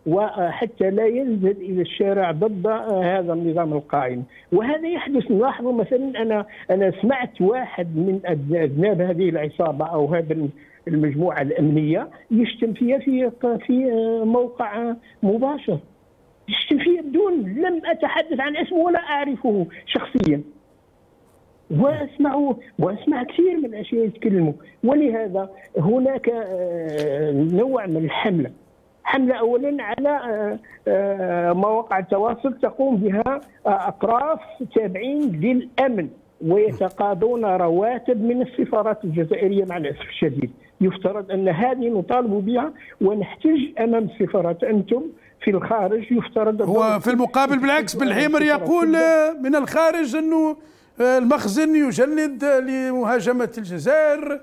وحتى لا ينزل الى الشارع ضد هذا النظام القائم. وهذا يحدث. نلاحظ مثلا انا انا سمعت واحد من اذناب هذه العصابه او هذا المجموعه الامنيه يشتم فيها في في موقع مباشر، يشتم فيها بدون لم اتحدث عن اسمه ولا اعرفه شخصيا، واسمع واسمع كثير من الاشياء يتكلموا. ولهذا هناك نوع من الحمله، حمله اولا على مواقع التواصل تقوم بها اطراف تابعين للامن ويتقاضون رواتب من السفارات الجزائريه مع الاسف الشديد. يفترض ان هذه نطالب بها ونحتج امام السفارات. انتم في الخارج يفترض هو في المقابل بالعكس بالحمر يقول من الخارج انه المخزن يجند لمهاجمه الجزائر،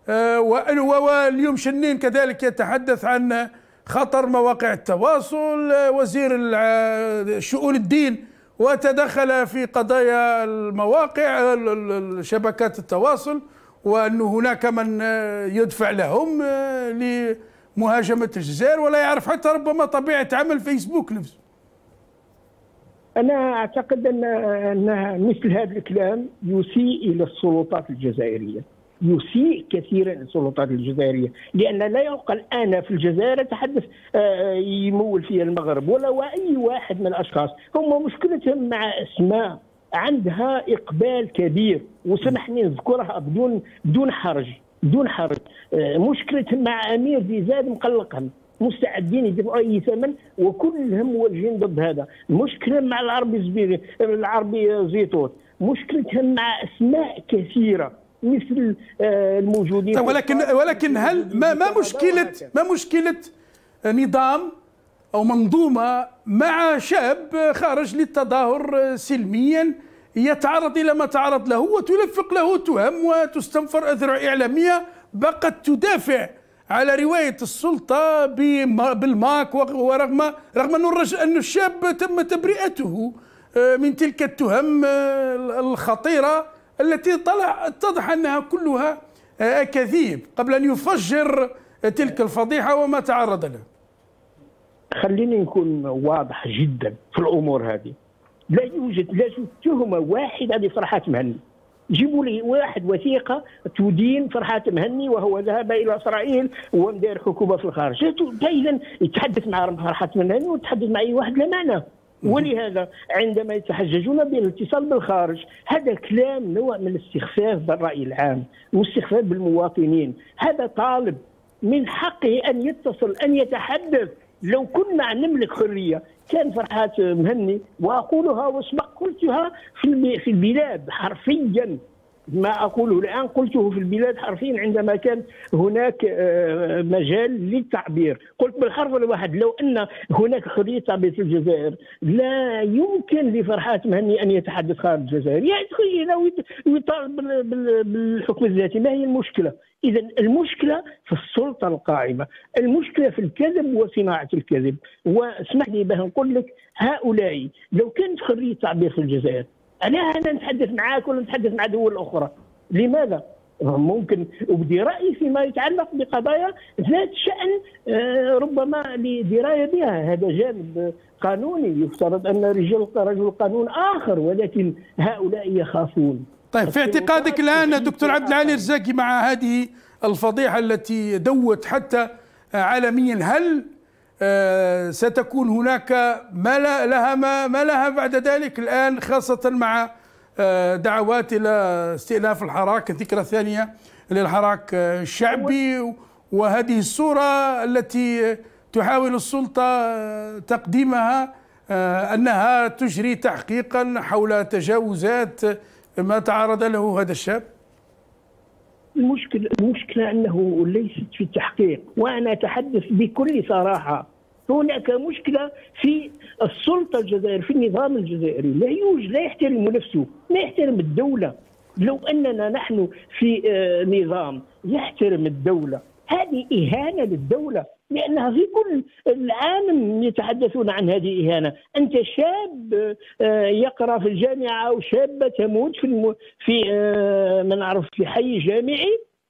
واليوم شنين كذلك يتحدث عن خطر مواقع التواصل. وزير شؤون الدين وتدخل في قضايا المواقع شبكات التواصل، وأن هناك من يدفع لهم لمهاجمة الجزائر ولا يعرف حتى ربما طبيعة عمل فيسبوك نفسه. أنا أعتقد أن أن مثل هذا الكلام يسيء إلى السلطات الجزائرية، يسيء كثيرا السلطات الجزائرية، لأن لا يعقل أنا في الجزائر أتحدث يمول فيها المغرب ولا أي واحد من الأشخاص. هم مشكلتهم مع أسماء عندها إقبال كبير، وسمحني نذكرها بدون بدون حرج بدون حرج. مشكلتهم مع أمير زيزاد مقلقهم، مستعدين يدفعوا اي ثمن وكلهم موجهين ضد هذا. مشكلتهم مع العربي زبيري العربي زيتوت، مشكلتهم مع اسماء كثيره مثل الموجودين. ولكن ولكن هل ما ما مشكله ما مشكله نظام او منظومه مع شاب خارج للتظاهر سلميا يتعرض الى ما تعرض له وتلفق له تهم وتستنفر اذرع اعلاميه بقت تدافع على رواية السلطة بالماك، ورغم رغم أن الشاب تم تبرئته من تلك التهم الخطيرة التي طلع اتضح أنها كلها أكاذيب قبل أن يفجر تلك الفضيحة وما تعرض له. خليني نكون واضح جدا في الأمور هذه. لا يوجد لا يوجد تهمة واحدة لفرحات مهني. جيبوا لي واحد وثيقه تدين فرحات مهني وهو ذهب الى اسرائيل ومدير حكومه في الخارج. اذا يتحدث مع فرحات مهني ويتحدث مع اي واحد لا معنى. ولهذا عندما يتحججون بالاتصال بالخارج هذا كلام نوع من الاستخفاف بالراي العام واستخفاف بالمواطنين. هذا طالب من حقه ان يتصل ان يتحدث. لو كنا نملك حريه كان فرحات مهني، واقولها واسبق قلتها في في البلاد حرفيا، ما اقوله الان قلته في البلاد حرفيا عندما كان هناك مجال للتعبير. قلت بالحرف الواحد لو ان هناك حريه تعبير في الجزائر لا يمكن لفرحات مهني ان يتحدث خارج الجزائر، يدخل لو يطالب بالحكم الذاتي. ما هي المشكله؟ إذا المشكلة في السلطة القائمة، المشكلة في الكذب وصناعة الكذب. واسمح لي باه نقول لك هؤلاء لو كانت حرية تعبير في الجزائر أنا أنا نتحدث معاك ولا نتحدث مع دول أخرى. لماذا؟ ممكن أبدي رأيي فيما يتعلق بقضايا ذات شأن ربما لدراية بها. هذا جانب قانوني، يفترض أن رجل رجل قانون آخر، ولكن هؤلاء يخافون. طيب في اعتقادك الآن دكتور عبد العالي الرزاقي مع هذه الفضيحة التي دوت حتى عالميا، هل ستكون هناك ما لها ما, ما لها بعد ذلك الآن، خاصة مع دعوات إلى استئناف الحراك الذكرى الثانية للحراك الشعبي، وهذه الصورة التي تحاول السلطة تقديمها أنها تجري تحقيقا حول تجاوزات ما تعرض له هذا الشاب؟ المشكلة المشكلة أنه ليست في التحقيق، وأنا أتحدث بكل صراحة. هناك مشكلة في السلطة الجزائرية، في النظام الجزائري. لا يوجد، لا يحترم نفسه، لا يحترم الدولة. لو أننا نحن في نظام يحترم الدولة، هذه إهانة للدولة، لأنها في كل العالم يتحدثون عن هذه إهانة. أنت شاب يقرأ في الجامعة أو شابة تموت في الم... في ما نعرف في حي جامعي،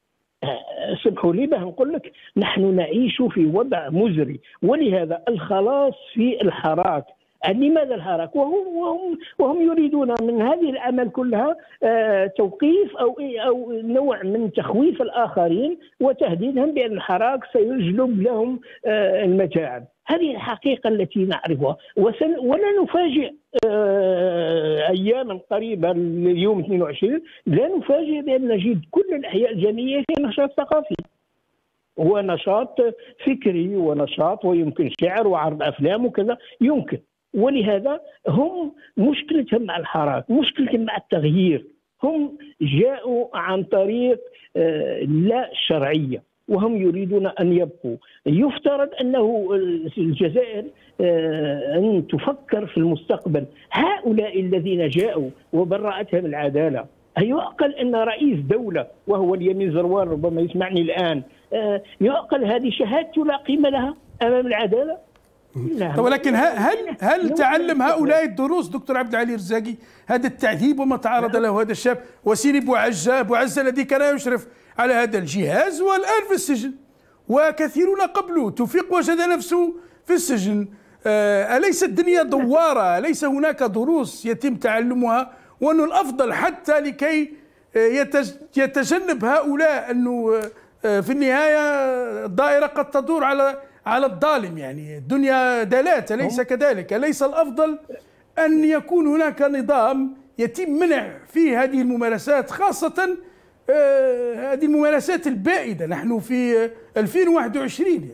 اسمحوا لي باه نقول لك نحن نعيش في وضع مزري، ولهذا الخلاص في الحراك. لماذا الحراك؟ وهم وهم وهم يريدون من هذه الأعمال كلها توقيف او او نوع من تخويف الاخرين وتهديدهم بان الحراك سيجلب لهم المتاعب. هذه الحقيقه التي نعرفها، ولا نفاجئ اياما قريبه اليوم اثنين وعشرين لا نفاجئ بان نجد كل الاحياء الجامعيه في نشاط ثقافي ونشاط فكري ونشاط، ويمكن شعر وعرض افلام وكذا يمكن. ولهذا هم مشكلتهم مع الحراك، مشكلتهم مع التغيير. هم جاءوا عن طريق لا شرعية وهم يريدون أن يبقوا. يفترض أنه الجزائر أن تفكر في المستقبل. هؤلاء الذين جاءوا وبرأتهم العدالة، يعقل أن رئيس دولة وهو اليمين زروان ربما يسمعني الآن، يعقل هذه شهادته لا قيمة لها أمام العدالة؟ لا. ولكن هل هل تعلم هؤلاء الدروس دكتور عبد العالي الرزاقي؟ هذا التعذيب وما تعرض له هذا الشاب وسيري بوعزة بوعزة الذي كان يشرف على هذا الجهاز والآن في السجن، وكثيرون قبله. توفيق وجد نفسه في السجن. أليس الدنيا دوارة؟ أليس هناك دروس يتم تعلمها، وأنه الأفضل حتى لكي يتجنب هؤلاء أنه في النهاية الدائرة قد تدور على على الظالم؟ يعني الدنيا دالات، أليس كذلك؟ أليس الأفضل أن يكون هناك نظام يتم منع فيه هذه الممارسات، خاصة آه هذه الممارسات البائدة؟ نحن في ألفين وواحد وعشرين.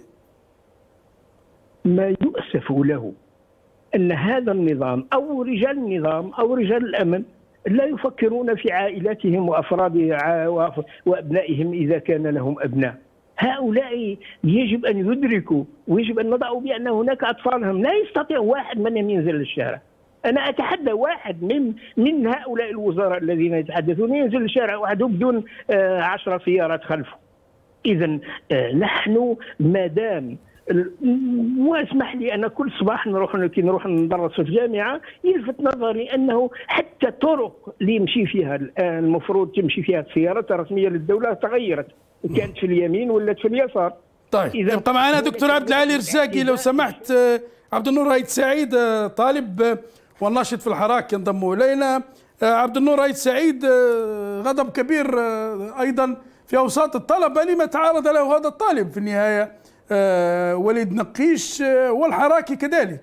ما يؤسف له أن هذا النظام أو رجال النظام أو رجال الأمن لا يفكرون في عائلاتهم وأفرادها وأبنائهم إذا كان لهم أبناء. هؤلاء يجب أن يدركوا ويجب أن نضعوا بأن هناك أطفالهم لا يستطيع واحد منهم ينزل للشارع. أنا أتحدى واحد من من هؤلاء الوزراء الذين يتحدثون ينزل للشارع وحده بدون عشر سيارات خلفه. إذا نحن ما دام، واسمح لي أنا كل صباح نروح كي نروح ندرس في الجامعة يلفت نظري أنه حتى الطرق اللي يمشي فيها الآن المفروض تمشي فيها السيارات الرسمية للدولة تغيرت، كانت في اليمين ولات في اليسار. طيب يبقى معنا دكتور عبد العالي الرزاقي لو سمحت. عبد النور رايد سعيد طالب والناشط في الحراك ينضم الينا. عبد النور رايد سعيد، غضب كبير ايضا في اوساط الطلبه لما تعرض له هذا الطالب في النهايه وليد نقيش والحراكي كذلك.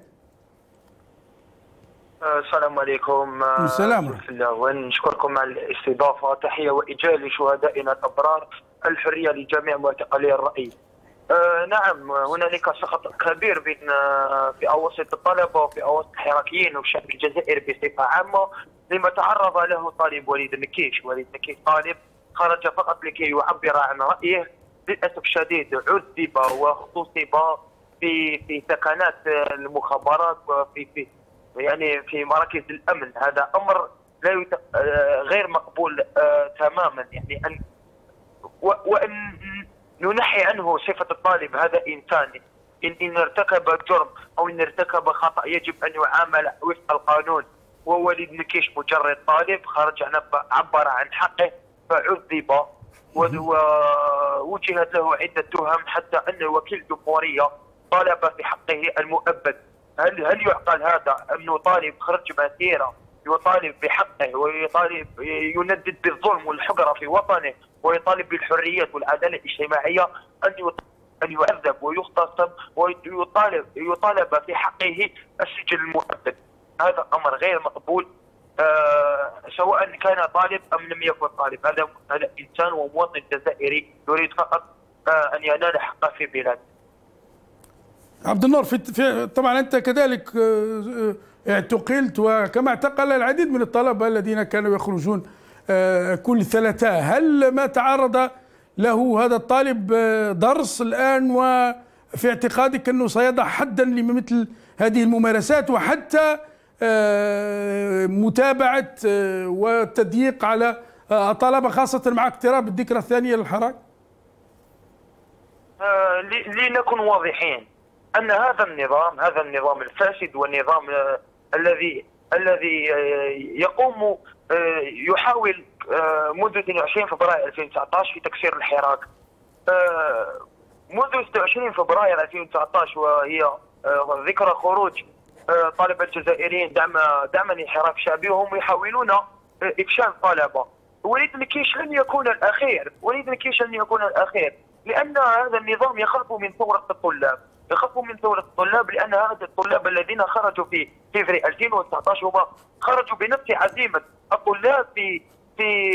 السلام عليكم. السلام ونشكركم على الاستضافه. تحيه واجلال لشهدائنا الابرار، الحريه لجميع معتقلي الراي. آه نعم، هنالك سخط كبير بين في اوسط الطلبه وفي اوسط الحراكيين والشعب الجزائري بصفه عامه لما تعرض له طالب وليد نكيش. وليد نكيش طالب خرج فقط لكي يعبر عن رايه. للاسف الشديد عذب واغتصب في في سكنات المخابرات وفي في يعني في مراكز الامن. هذا امر لا يت... غير مقبول آه تماما. يعني ان و... وان ننحي عنه صفه الطالب. هذا انسان ان ان ارتكب جرم او ان ارتكب خطا يجب ان يعامل وفق القانون. ووليد نكيش مجرد طالب خرج عبر عن حقه فعذب ووجهت له عده تهم، حتى ان وكيل الجمهوريه طالب في حقه المؤبد. هل هل يعقل هذا؟ انه طالب خرج مسيره يطالب بحقه ويطالب يندد بالظلم والحقره في وطنه ويطالب بالحريات والعداله الاجتماعيه ان ان يعذب ويغتصب ويطالب يطالب في حقه السجن المؤبد. هذا امر غير مقبول آه سواء كان طالب ام لم يكن طالب. هذا هذا انسان ومواطن جزائري يريد فقط آه ان ينال حقه في بلاده. عبد النور، في, في طبعا انت كذلك اعتقلت وكما اعتقل العديد من الطلبه الذين كانوا يخرجون كل ثلاثاء. هل ما تعرض له هذا الطالب درس الان، وفي اعتقادك انه سيضع حدا لمثل هذه الممارسات وحتى متابعه والتضييق على الطلبه خاصه مع اقتراب الذكرى الثانيه للحراك؟ آه لنكن واضحين ان هذا النظام هذا النظام الفاسد والنظام آه الذي الذي يقوم يحاول منذ اثنين وعشرين فبراير ألفين وتسعة عشر في تكسير الحراك. منذ ستة وعشرين فبراير ألفين وتسعة عشر وهي ذكرى خروج طالب الجزائريين دعم دعما للحراك الشعبي، وهم يحاولون افشال الطلبه. وليد نكيش لن يكون الاخير، وليد نكيش لن يكون الاخير، لان هذا النظام يخاف من ثوره الطلاب، يخاف من ثوره الطلاب، لان هذا الطلاب الذين خرجوا في فبراير ألفين وتسعة عشر هم خرجوا بنفس عزيمه الطلاب في في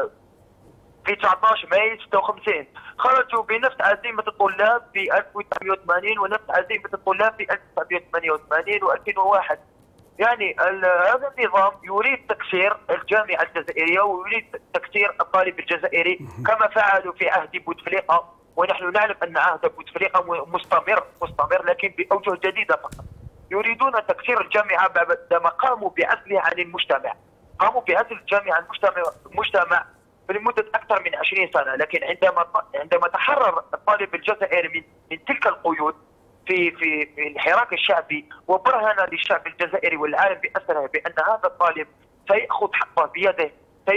في تسعة عشر مايو ستة وخمسين، خرجوا بنفس عزيمه الطلاب في ألف وتسعمائة وثمانين ونفس عزيمه الطلاب في ألف وتسعمائة وثمانية وثمانين وألفين وواحد. يعني هذا النظام يريد تكسير الجامعه الجزائريه ويريد تكسير الطالب الجزائري كما فعلوا في عهد بوتفليقه، ونحن نعلم ان عهد بوتفليقه مستمر مستمر لكن باوجه جديده فقط. يريدون تكسير الجامعه بعدما قاموا بعزلها عن المجتمع، قاموا بعزل الجامعه عن المجتمع المجتمع لمده اكثر من عشرين سنه، لكن عندما عندما تحرر الطالب الجزائري من من تلك القيود في في في الحراك الشعبي، وبرهن للشعب الجزائري والعالم بأسره بأن هذا الطالب سيأخذ حقه بيده،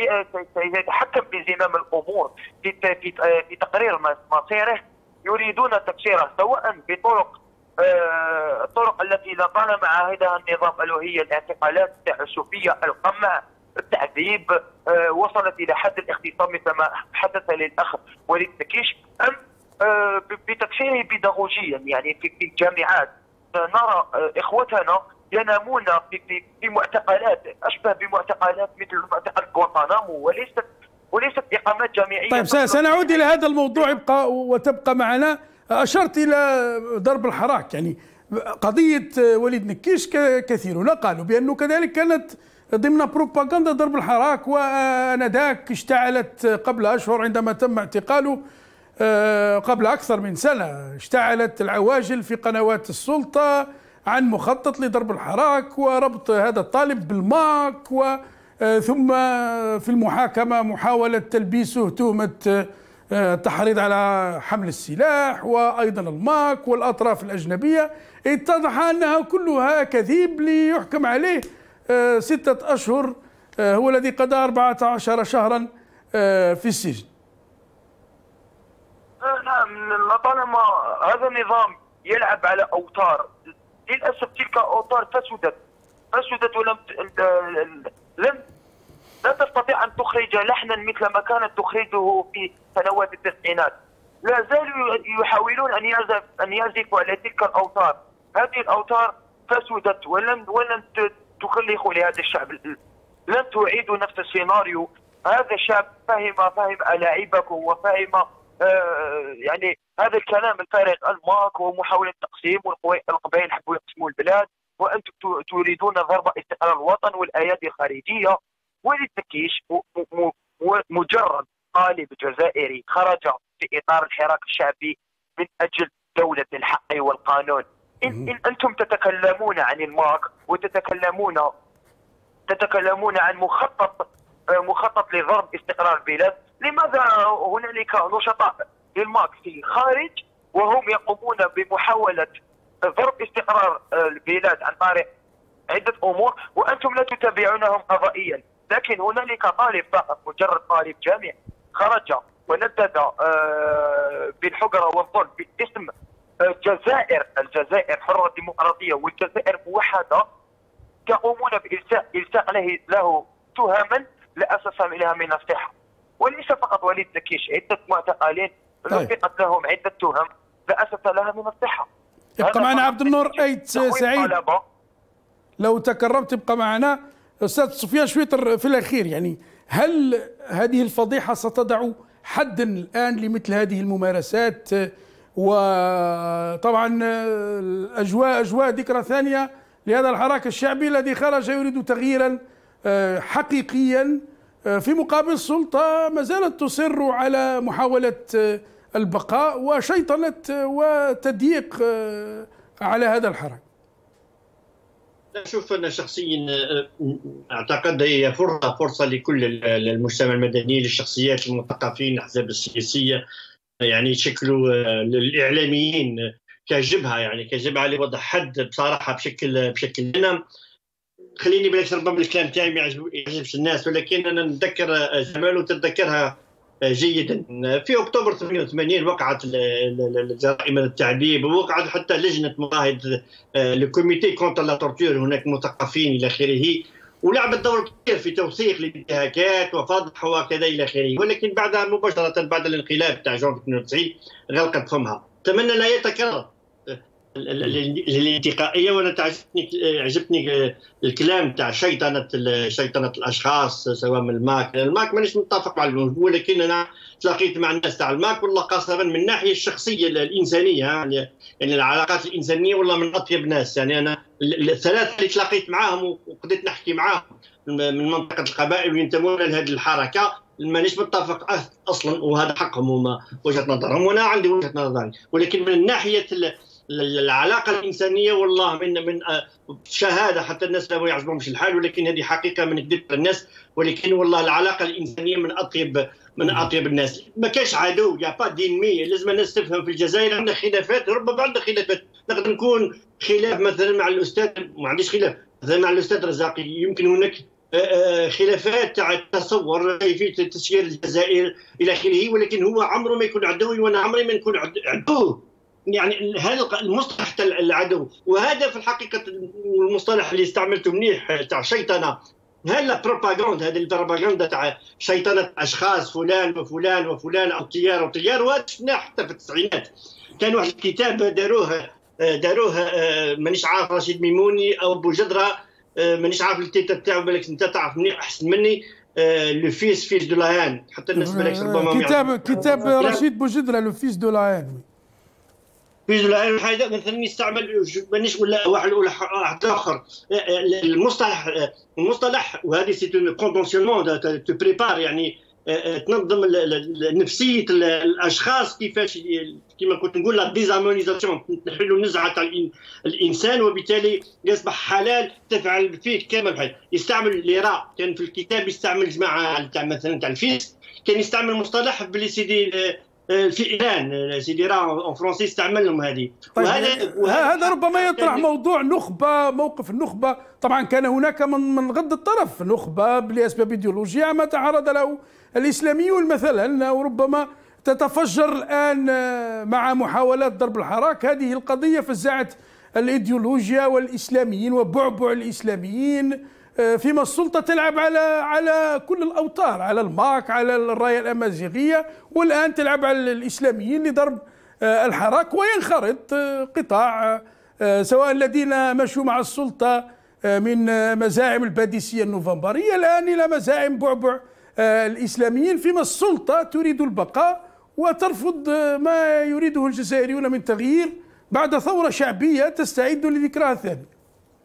سيتحكم بزمام الأمور في في في تقرير مصيره. يريدون تكسيره سواء بطرق الطرق التي لطالما عاهدها النظام ألا وهي الاعتقالات التعسفية، القمع، التعذيب، وصلت إلى حد الاغتصاب مثل ما حدث للأخ وليد نكيش، أم بتكسيره بيداغوجيا. يعني في الجامعات نرى اخوتنا ينامون في في في معتقلات اشبه بمعتقلات مثل معتقل غوانتانامو، وليست وليست اقامات جامعيه. طيب سنعود الى هذا الموضوع، ابقى وتبقى معنا. اشرت الى ضرب الحراك، يعني قضيه وليد نكيش كثيرون قالوا بانه كذلك كانت ضمن بروباغندا ضرب الحراك، وانذاك اشتعلت قبل اشهر عندما تم اعتقاله قبل أكثر من سنة، اشتعلت العواجل في قنوات السلطة عن مخطط لضرب الحراك وربط هذا الطالب بالماك، وثم في المحاكمة محاولة تلبيسه تهمة تحريض على حمل السلاح، وأيضا الماك والأطراف الأجنبية. اتضح أنها كلها كذب ليحكم عليه ستة أشهر، هو الذي قضى أربعة عشر شهرا في السجن. نعم، لطالما هذا النظام يلعب على اوتار، للاسف تلك الاوتار فسدت فسدت ولم لم لا تستطيع ان تخرج لحنا مثل ما كانت تخرجه في سنوات التسعينات. لا زالوا يحاولون ان يعزف ان يعزفوا على تلك الاوتار. هذه الاوتار فسدت ولم ولم تخلقوا لهذا الشعب، لن تعيدوا نفس السيناريو. هذا الشعب فهم فهم ألاعيبكم وفهم آه يعني هذا الكلام الفارغ الماك ومحاولة تقسيم، والقبائل حبوا يقسموا البلاد، وأنتم تريدون ضرب استقلال الوطن والأيادي الخارجية. وليد نكيش مجرد طالب جزائري خرج في إطار الحراك الشعبي من أجل دولة الحق والقانون. إن, إن أنتم تتكلمون عن الماك وتتكلمون تتكلمون عن مخطط مخطط لضرب استقرار البلاد، لماذا هنالك نشطاء للماك في الخارج وهم يقومون بمحاولة ضرب استقرار البلاد عن طريق عدة أمور وأنتم لا تتابعونهم قضائيا؟ لكن هنالك طالب فقط، مجرد طالب جامعي خرج وندد بالحجرة والظلم باسم الجزائر الجزائر حرة ديمقراطية والجزائر موحدة، تقومون بإلساء إلساء له, له تهما لا أساس لها من الصحة. وليس فقط وليد نكيش، عدة معتقلين لفقت لهم عدة تهم لا أساس لها من الصحة. ابقى معنا عبد النور أيت سعيد، لو تكرمت ابقى معنا. أستاذ سفيان شويطر في الأخير، يعني هل هذه الفضيحة ستضع حدا الآن لمثل هذه الممارسات؟ وطبعا الأجواء أجواء ذكرى ثانية لهذا الحراك الشعبي الذي خرج يريد تغييرا حقيقيا، في مقابل السلطة ما زالت تصر على محاولة البقاء وشيطنة وتضييق على هذا الحراك. أشوف أنا شخصيا أعتقد هي فرصة فرصة لكل المجتمع المدني، للشخصيات المثقفين، الأحزاب السياسية، يعني شكلوا الإعلاميين كجبهة، يعني كجبهة لوضع حد بصراحة بشكل بشكل أنا خليني بالك ربما الكلام تاعي ما يعجبش الناس، ولكن انا نتذكر جمال وتتذكرها جيدا. في اكتوبر ثمانية وثمانين وقعت جرائم التعذيب، ووقعت حتى لجنه مراهد الكوميتي كونتر لا تورتور، هناك مثقفين الى اخره، ولعبت دور كبير في توثيق الانتهاكات وفضح وكذا الى اخره. ولكن بعدها مباشره بعد الانقلاب تاع جون اثنين وتسعين غلقت فمها. اتمنى لا يتكرر الانتقائيه. وانا تعجبني عجبني الكلام تاع شيطنه شيطنه الاشخاص سواء من الماك. الماك مانيش متفق مع، ولكن انا تلاقيت مع الناس تاع الماك والله قسما من الناحيه الشخصيه الانسانيه، يعني يعني العلاقات الانسانيه والله من اطيب ناس. يعني انا الثلاثه اللي تلاقيت معاهم وقدرت نحكي معاهم من منطقه القبائل وينتمون لهذه الحركه مانيش متفق اصلا، وهذا حقهم وما وجهه نظرهم وانا عندي وجهه نظري. ولكن من ناحيه العلاقه الانسانيه والله من من شهاده حتى الناس لا يعجبهمش الحال، ولكن هذه حقيقه من كذب الناس. ولكن والله العلاقه الانسانيه من اطيب من اطيب الناس. ما كاش عدو، يا با دين مي. لازم الناس تفهم في الجزائر عندنا خلافات، ربما عندنا خلافات، نقدر نكون خلاف مثلا مع الاستاذ، ما عنديش خلاف مثلا مع الاستاذ رزاقي، يمكن هناك خلافات تاع التصور كيفيه تسيير الجزائر الى اخره، ولكن هو عمره ما يكون عدوي وانا عمري ما نكون عدو. يعني هذا المصطلح تاع العدو، وهذا في الحقيقه المصطلح اللي استعملته منيح تاع شيطنه. هلا بروباغندا، هذه البروباغندا تاع شيطنه اشخاص فلان وفلان وفلان او طيار وطيار، وهذا شفناه حتى في التسعينات. كان واحد الكتاب داروه داروه مانيش عارف رشيد ميموني او بوجدره، مانيش عارف التيتر تاعو، بالك انت تعرف مني احسن مني، لو فيس فيس دو لاهان. حتى الناس بالك ربما كتاب كتاب رشيد بوجدره لو فيس دو لاهان. فيس دو لاهان حاجه مثلا يستعمل مانيش ولا واحد ولا واحد اخر. المصطلح المصطلح وهذه سي اون كونفونسيونمون تو بريبار، يعني تنظم نفسيه الاشخاص كيفاش كما كنت نقول لا ديزارمونيزاسيون، نحلوا النزعه تاع الانسان وبالتالي يصبح حلال تفعل فيه كما بحال. يستعمل ليرا، كان في الكتاب يستعمل جماعه تاع مثلا تاع الفيس، كان يستعمل مصطلح بلي سيدي في ايران سيدي راه ان فرونسي استعملهم هذه. طيب وهذا هذا ربما يطرح موضوع نخبه، موقف النخبه. طبعا كان هناك من من غض الطرف نخبه لاسباب ايديولوجيه ما تعرض له الاسلاميون مثلا، وربما تتفجر الان مع محاولات ضرب الحراك هذه القضيه فزعت الايديولوجيا والاسلاميين وبعبع الاسلاميين، فيما السلطه تلعب على على كل الاوتار، على الماك، على الرايه الامازيغيه، والان تلعب على الاسلاميين لضرب الحراك، وينخرط قطاع سواء الذين مشوا مع السلطه من مزاعم الباديسيه النوفمبريه الان الى مزاعم بعبع الاسلاميين، فيما السلطه تريد البقاء وترفض ما يريده الجزائريون من تغيير بعد ثوره شعبيه تستعد لذكرها الثانيه.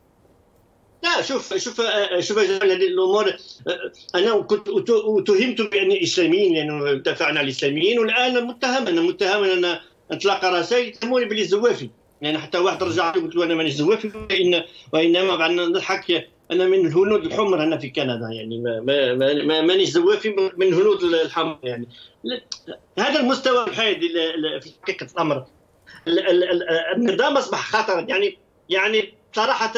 لا شوف شوف شوف هذه الامور، انا كنت اتهمت باني اسلاميين لانه دافعنا عن الاسلاميين، والان متهم انا متهم انا نتلاقى رسائل يتهموني بلي زوافي. يعني حتى واحد رجع لي قلت له انا مانيش زوافي، وإن وانما بعدنا نضحك انا من الهنود الحمر هنا في كندا، يعني ما ما ما مانيش زوافي من الهنود الحمر. يعني هذا المستوى الحاد في حقيقه الامر. النظام اصبح خطرا. يعني يعني صراحه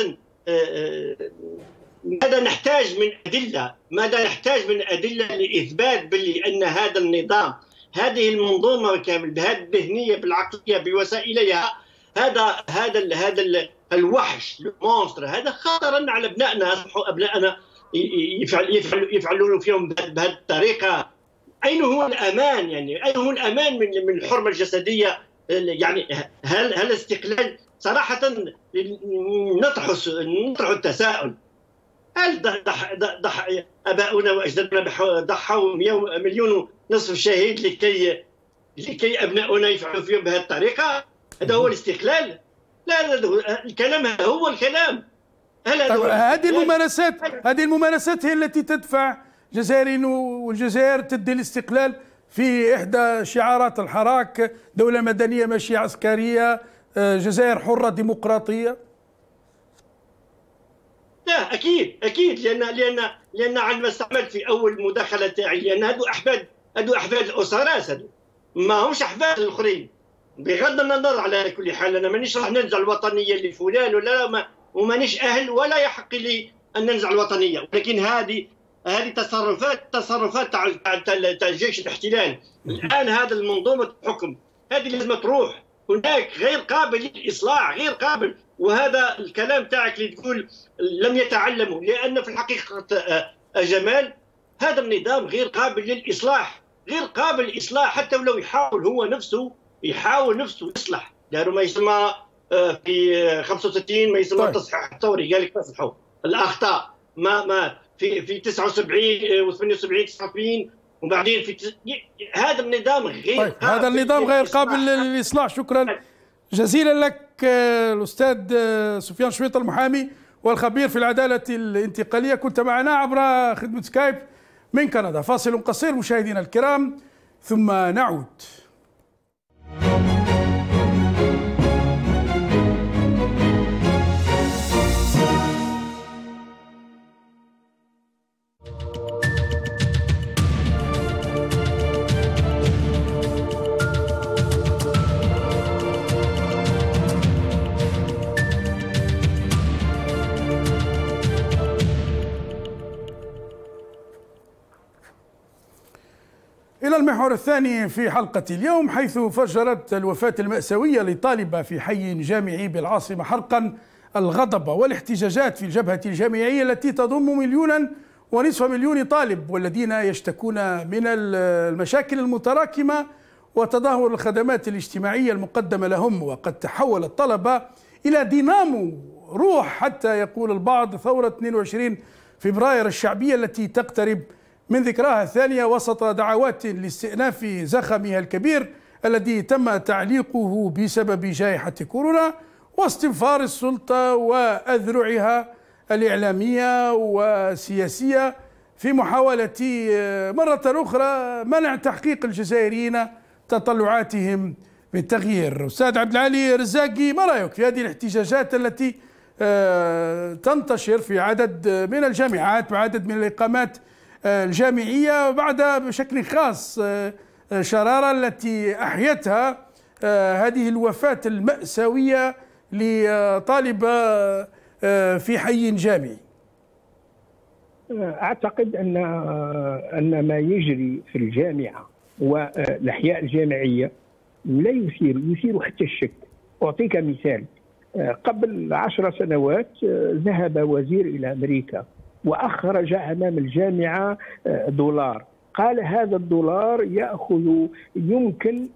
ماذا نحتاج من أدلة، ماذا نحتاج من أدلة لإثبات بلي أن هذا النظام، هذه المنظومة كامل بهذه الذهنية بالعقلية بوسائلها، هذا هذا هذا الوحش المونستر هذا خطرا على أبنائنا. أصبحوا أبنائنا يفعل يفعل يفعلون فيهم بهذه الطريقة. أين هو الأمان؟ يعني أين هو الأمان من من الحرمة الجسدية؟ يعني هل هل استقلال؟ صراحة نطرح نطرح التساؤل، هل ضح ضح اباؤنا واجدادنا ضحوا مليون ونصف شهيد لكي لكي ابناؤنا يفعلوا فيهم بهذه الطريقه؟ هذا هو الاستقلال؟ لا لا الكلام هذا هو الكلام. هل هذه الممارسات هذه الممارسات هي التي تدفع الجزائريين والجزائر تدي الاستقلال في احدى شعارات الحراك: دوله مدنيه ماشيه عسكريه، جزائر حرة ديمقراطية. لا أكيد أكيد لأن لأن لأن عندما استعملت في أول مداخلة تاعي، لأن هذو أحفاد هذو أحفاد الأسراس، هذو ما همش أحفاد الآخرين. بغض النظر على كل حال أنا مانيش راح ننزع الوطنية لفلان ولا ما، ومانيش أهل ولا يحق لي ان ننزع الوطنيه، ولكن هذه هذه تصرفات تصرفات تاع تاع جيش الاحتلال. الان هذا المنظومه الحكم هذه لازم تروح، هناك غير قابل للاصلاح، غير قابل. وهذا الكلام تاعك اللي تقول لم يتعلموا، لان في الحقيقه جمال هذا النظام غير قابل للاصلاح، غير قابل للاصلاح. حتى ولو يحاول هو نفسه يحاول نفسه يصلح، داروا ما يسمى في خمسة وستين ما يسمى التصحيح الثوري، قال لك تصلحوا الاخطاء ما ما في في تسعة وسبعين وثمانية وسبعين تسعة وسبعين وبعدين في تس... هذا النظام غير طيب قابل هذا النظام غير قابل للاصلاح. شكرا جزيلا لك الاستاذ سفيان شويط المحامي والخبير في العداله الانتقاليه، كنت معنا عبر خدمه سكايب من كندا. فاصل قصير مشاهدينا الكرام ثم نعود. إلى المحور الثاني في حلقة اليوم، حيث فجرت الوفاة المأساوية لطالبة في حي جامعي بالعاصمة حرقا الغضب والاحتجاجات في الجبهة الجامعية التي تضم مليونا ونصف مليون طالب، والذين يشتكون من المشاكل المتراكمة وتدهور الخدمات الاجتماعية المقدمة لهم. وقد تحول الطلبة إلى دينامو روح، حتى يقول البعض ثورة اثنين وعشرين فبراير الشعبية التي تقترب من ذكراها الثانية، وسط دعوات لاستئناف زخمها الكبير الذي تم تعليقه بسبب جائحة كورونا واستنفار السلطة وأذرعها الإعلامية والسياسية في محاولة مرة أخرى منع تحقيق الجزائريين تطلعاتهم بالتغيير. أستاذ عبد العالي رزاقي، ما رأيك في هذه الاحتجاجات التي تنتشر في عدد من الجامعات وعدد من الإقامات الجامعية، بعد بشكل خاص شرارة التي أحيتها هذه الوفاة المأساوية لطالبة في حي جامعي؟ أعتقد أن أن ما يجري في الجامعة والأحياء الجامعية لا يثير يثير حتى الشك. أعطيك مثال. قبل عشر سنوات ذهب وزير إلى أمريكا وأخرج أمام الجامعة دولار، قال هذا الدولار يأخذ يمكن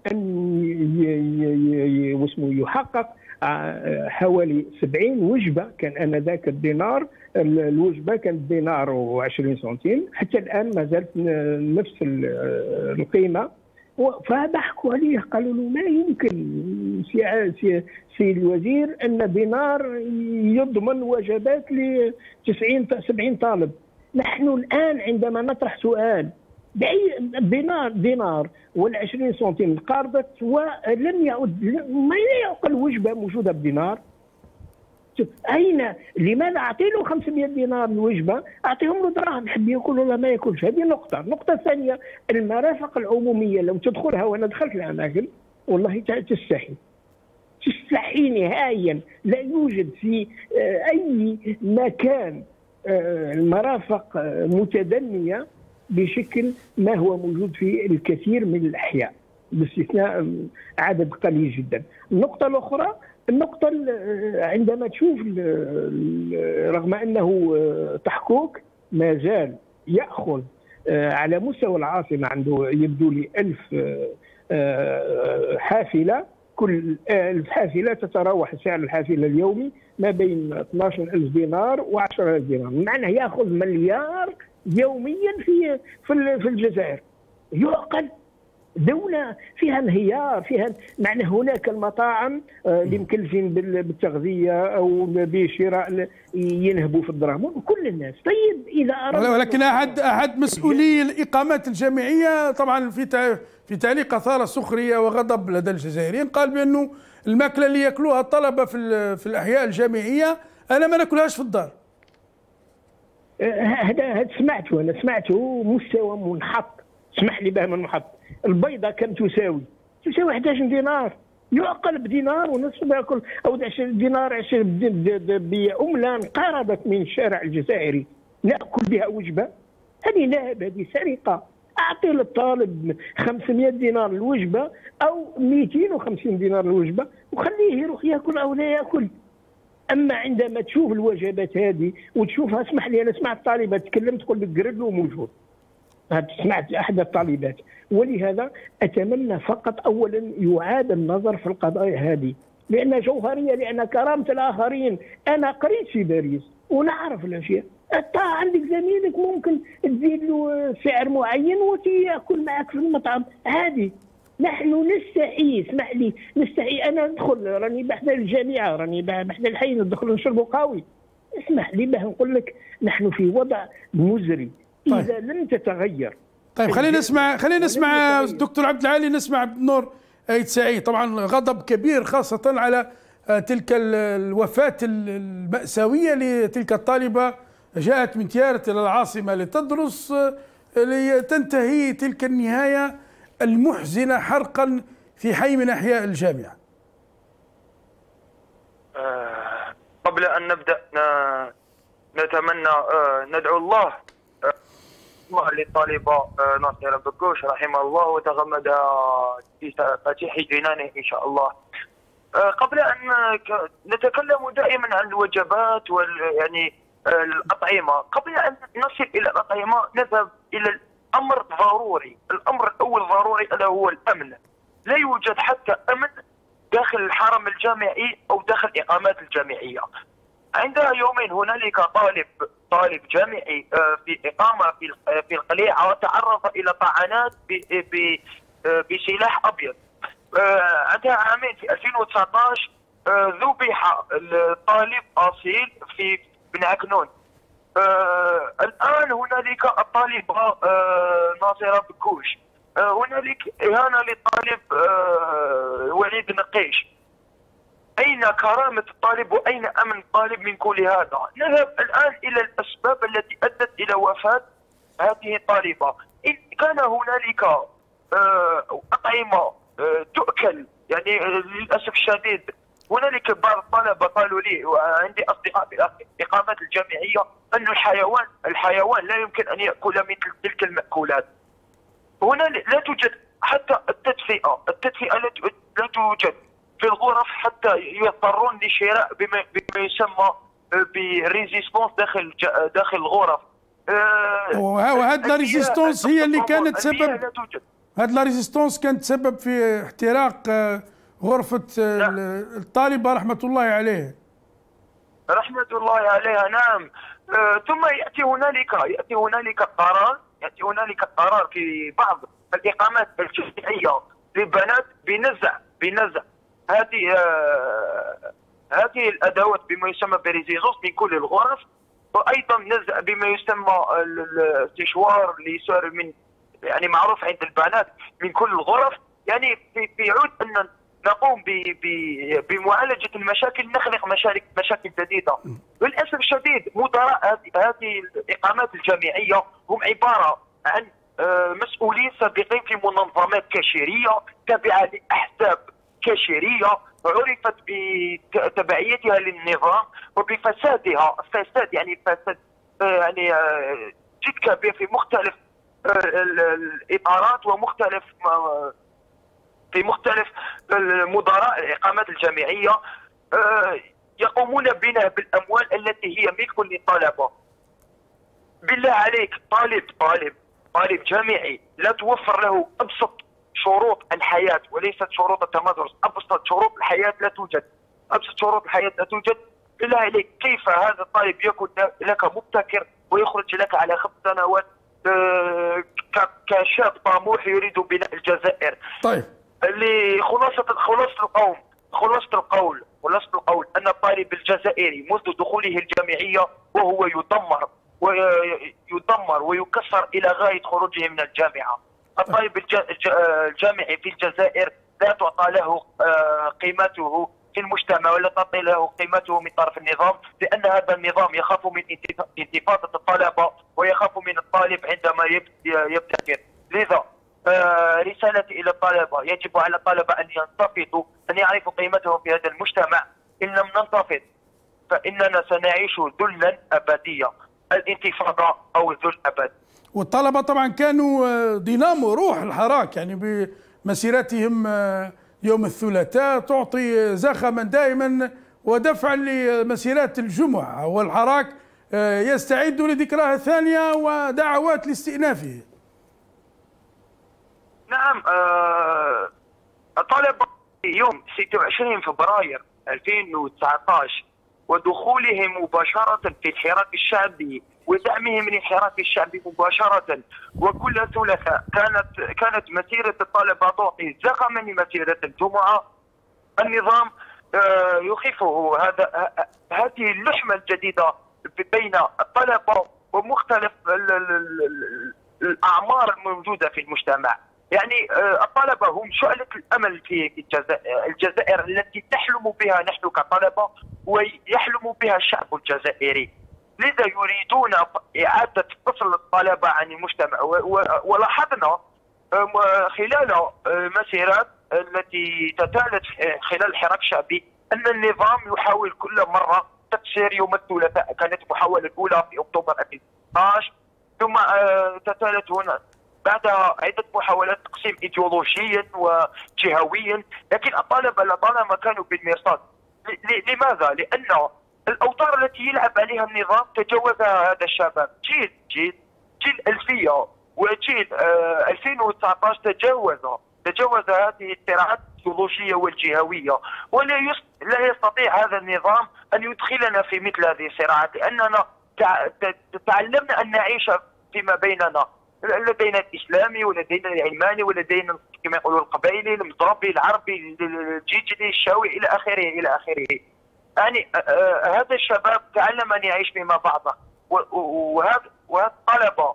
أن يحقق حوالي سبعين وجبة. كان آنذاك الدينار الوجبة كانت دينار وعشرين سنتيم، حتى الآن ما زالت نفس القيمة. فضحكوا عليه، قالوا له ما يمكن سي سي الوزير ان دينار يضمن وجبات ل تسعين سبعين طالب. نحن الان عندما نطرح سؤال باي دينار دينار ولا عشرين سنتيم انقرضت ولم يعد، ما يعقل وجبه موجوده بدينار. اين لماذا اعطي له خمسمائة دينار الوجبه، اعطيهم له دراهم، حب ياكل ولا ما ياكلش. هذه نقطه. النقطه الثانيه، المرافق العموميه لو تدخلها، وانا دخلت الاماكن والله تستحي تستحي نهائيا. لا يوجد في اي مكان المرافق متدنيه بشكل ما هو موجود في الكثير من الاحياء باستثناء عدد قليل جدا. النقطه الاخرى، النقطة عندما تشوف رغم أنه تحقوق ما زال يأخذ على مستوى العاصمة عنده يبدو لي ألف حافلة، كل ألف حافلة تتراوح سعر الحافلة اليومي ما بين اثني عشر ألف دينار و عشرة آلاف دينار، معناه يأخذ مليار يوميا في في الجزائر. يعقل دولة فيها انهيار، فيها معنى هناك المطاعم اللي مكلفين بالتغذية أو بشراء ينهبوا في الدراهم كل الناس. طيب إذا أردنا، ولكن أحد أحد مسؤولي الإقامات الجامعية طبعا في في تعليق أثار سخرية وغضب لدى الجزائريين، قال بأنه الماكلة اللي يأكلوها الطلبة في في الأحياء الجامعية أنا ما ناكلهاش في الدار. هذا هذا سمعته، أنا سمعته مستوى منحط، اسمح لي به من منحط. البيضة كم تساوي؟ تساوي أحد عشر دينار. يعقل بدينار ونصف ياكل او عشرين دينار عشرين بعمله انقرضت من الشارع الجزائري ناكل بها وجبه. هذه نهب، هذه سرقه. اعطي للطالب خمسمائة دينار الوجبه او مئتين وخمسين دينار الوجبه وخليه يروح ياكل او لا ياكل. اما عندما تشوف الوجبات هذه وتشوفها، اسمح لي انا سمعت طالبه تتكلم تقول لك قردلو موجود، سمعت احد الطالبات. ولهذا اتمنى فقط اولا يعاد النظر في القضايا هذه لانها جوهريه، لان كرامه الاخرين. انا قريت في باريس ونعرف الاشياء. انت عندك زميلك ممكن تزيد له سعر معين وتياكل معك في المطعم عادي. نحن نستحي، اسمح لي نستحي. انا ندخل راني بحدا الجامعه، راني بحدا الحي، ندخل نشرب قهوي. اسمح لي باه نقول لك نحن في وضع مزري اذا طيب. لم تتغير. طيب خلينا نسمع خلينا نسمع دكتور عبد العالي، نسمع نور ايد سعيد. طبعا غضب كبير خاصه على تلك الوفاه المأساويه لتلك الطالبه، جاءت من تيارة إلى العاصمة لتدرس، لتنتهي تلك النهاية المحزنة حرقا في حي من أحياء الجامعة. أه قبل أن نبدأ نتمنى أه ندعو الله أه للطالبة أه ناصرة بكوش رحمه الله وتغمد في فاتح جنانه إن شاء الله. أه قبل أن نتكلم دائما عن الوجبات وال يعني الأطعمة، قبل أن نصل إلى الأطعمة نذهب إلى الأمر الضروري. الأمر الأول ضروري ألا هو الأمن. لا يوجد حتى أمن داخل الحرم الجامعي أو داخل الإقامات الجامعية. عندها يومين هنالك طالب طالب جامعي في إقامة في في القليعة تعرض إلى طعنات بسلاح أبيض. عندها عامين في ألفين وتسعطاش ذبح الطالب أصيل في بن عكنون. آه الآن هنالك الطالبة آه ناصرة بكوش. آه هنالك إهانة للطالب آه وليد نقيش. أين كرامة الطالب وأين أمن الطالب من كل هذا؟ نذهب الآن إلى الأسباب التي أدت إلى وفاة هذه الطالبة. إن كان هنالك آه أطعمة آه تؤكل، يعني للأسف الشديد هنالك بعض الطلبه قالوا لي وعندي اصدقاء في الاقامات الجامعيه ان الحيوان الحيوان لا يمكن ان ياكل مثل تلك الماكولات. هنا لا توجد حتى التدفئه، التدفئه لا توجد في الغرف حتى يضطرون لشراء بما, بما يسمى بريزيستونس داخل داخل الغرف. وهذه لا ريزيستونس هي اللي كانت سبب هذه لا ريزيستونس كانت سبب في احتراق غرفة الطالبة رحمة الله عليها. رحمة الله عليها نعم. آه ثم يأتي هنالك يأتي هنالك قرار يأتي هنالك قرار في بعض الإقامات الجامعية للبنات بنزع بنزع هذه آه هذه الأدوات بما يسمى بريزيزوس من كل الغرف، وأيضا نزع بما يسمى السشوار اللي يصير من يعني معروف عند البنات من كل الغرف. يعني في في عود أن نقوم بمعالجة المشاكل نخلق مشاكل مشاكل جديدة. للأسف الشديد مدراء هذه الإقامات الجامعية هم عبارة عن مسؤولين سابقين في منظمات كاشيرية تابعة لأحزاب كاشيرية عرفت بتبعيتها للنظام وبفسادها، فساد يعني فساد يعني جد كبير في مختلف الإطارات ومختلف في مختلف المدراء الإقامات الجامعية يقومون بنا بالأموال التي هي ملك للطلبة. بالله عليك طالب طالب طالب جامعي لا توفر له أبسط شروط الحياة وليست شروط التمدرس، أبسط شروط الحياة لا توجد، أبسط شروط الحياة لا توجد. بالله عليك كيف هذا الطالب يكون لك مبتكر ويخرج لك على خمس سنوات كشاب طموح يريد بناء الجزائر؟ طيب اللي خلاصة خلاصة القول خلاصة القول خلاصة القول أن الطالب الجزائري منذ دخوله الجامعية وهو يدمر ويدمر ويكسر إلى غاية خروجه من الجامعة. الطالب الجامعي في الجزائر لا تعطى له قيمته في المجتمع ولا تعطي له قيمته من طرف النظام، لأن هذا النظام يخاف من انتفاضة الطلبة ويخاف من الطالب عندما يبتكر. لذا رسالتي إلى الطلبة: يجب على الطلبة أن ينتفضوا، أن يعرفوا قيمتهم في هذا المجتمع. إن لم ننتفض فإننا سنعيش ذلا أبديا، الانتفاضة أو الذل أبد. والطلبة طبعا كانوا دينامو روح الحراك، يعني بمسيرتهم يوم الثلاثاء تعطي زخما دائما ودفعا لمسيرات الجمعة، والحراك يستعد لذكراها الثانية ودعوات لاستئنافه. نعم، آه الطلبة يوم ستة وعشرين فبراير ألفين وتسعة عشر ودخولهم مباشرة في الحراك الشعبي ودعمهم للحراك الشعبي مباشرة، وكل ثلاثاء كانت كانت مسيرة الطلبة تعطي زخما لمسيرة الجمعة. النظام آه يخيفه هذا هذه اللحمة الجديدة بين الطلبة ومختلف الأعمار الموجودة في المجتمع. يعني الطلبة هم شعلة الأمل في الجزائر، الجزائر التي نحلم بها نحن كطلبة ويحلم بها الشعب الجزائري. لذا يريدون إعادة فصل الطلبة عن المجتمع، ولاحظنا خلال مسيرات التي تتالت خلال الحراك الشعبي أن النظام يحاول كل مرة تكسير يوم الثلاثاء. كانت المحاولة الأولى في أكتوبر ألفين وستة عشر، ثم تتالت هنا بعدها عدة محاولات تقسيم ايديولوجيا وجهويا، لكن الطلبة لطالما كانوا بالمرصاد. لماذا؟ لأن الأوتار التي يلعب عليها النظام تجاوزها هذا الشباب. جيل جيل جيل ألفية وجيل ألفين وتسعة عشر تجاوز تجاوز هذه الصراعات الايديولوجية والجهوية، ولا يست... لا يستطيع هذا النظام أن يدخلنا في مثل هذه الصراعات، لأننا تع... تعلمنا أن نعيش فيما بيننا. لدينا الاسلامي ولدينا العلماني ولدينا كما يقولوا القبائلي، المضربي، العربي، الجيجلي، الشاوي، الى اخره الى اخره. يعني هذا الشباب تعلم ان يعيش فيما بعضه، وهذا الطلبه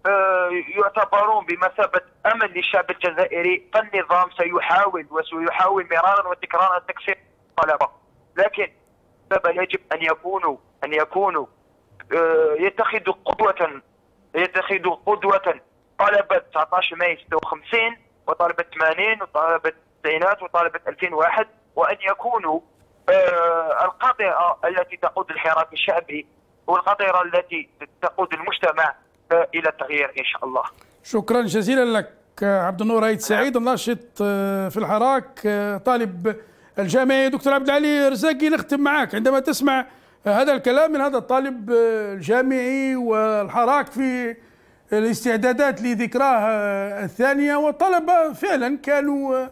يعتبرون بمثابه امل للشعب الجزائري. فالنظام سيحاول وسيحاول مرارا وتكرارا تكسير الطلبه، لكن الطلبه يجب ان يكونوا ان يكونوا يتخذوا قدوه يتخذوا قدوة طلبة تسعة عشر ماي ستة وخمسين وطلبة ثمانين وطلبة التسعينات وطلبة ألفين وواحد، وأن يكونوا آه القاطرة التي تقود الحراك الشعبي والقاطرة التي تقود المجتمع آه إلى التغيير إن شاء الله. شكرا جزيلا لك عبد النور عيد سعيد، الناشط في الحراك، طالب الجامعي. دكتور عبد العالي رزاقي، نختم معك. عندما تسمع هذا الكلام من هذا الطالب الجامعي والحراك في الاستعدادات لذكراه الثانية، والطلبة فعلا كانوا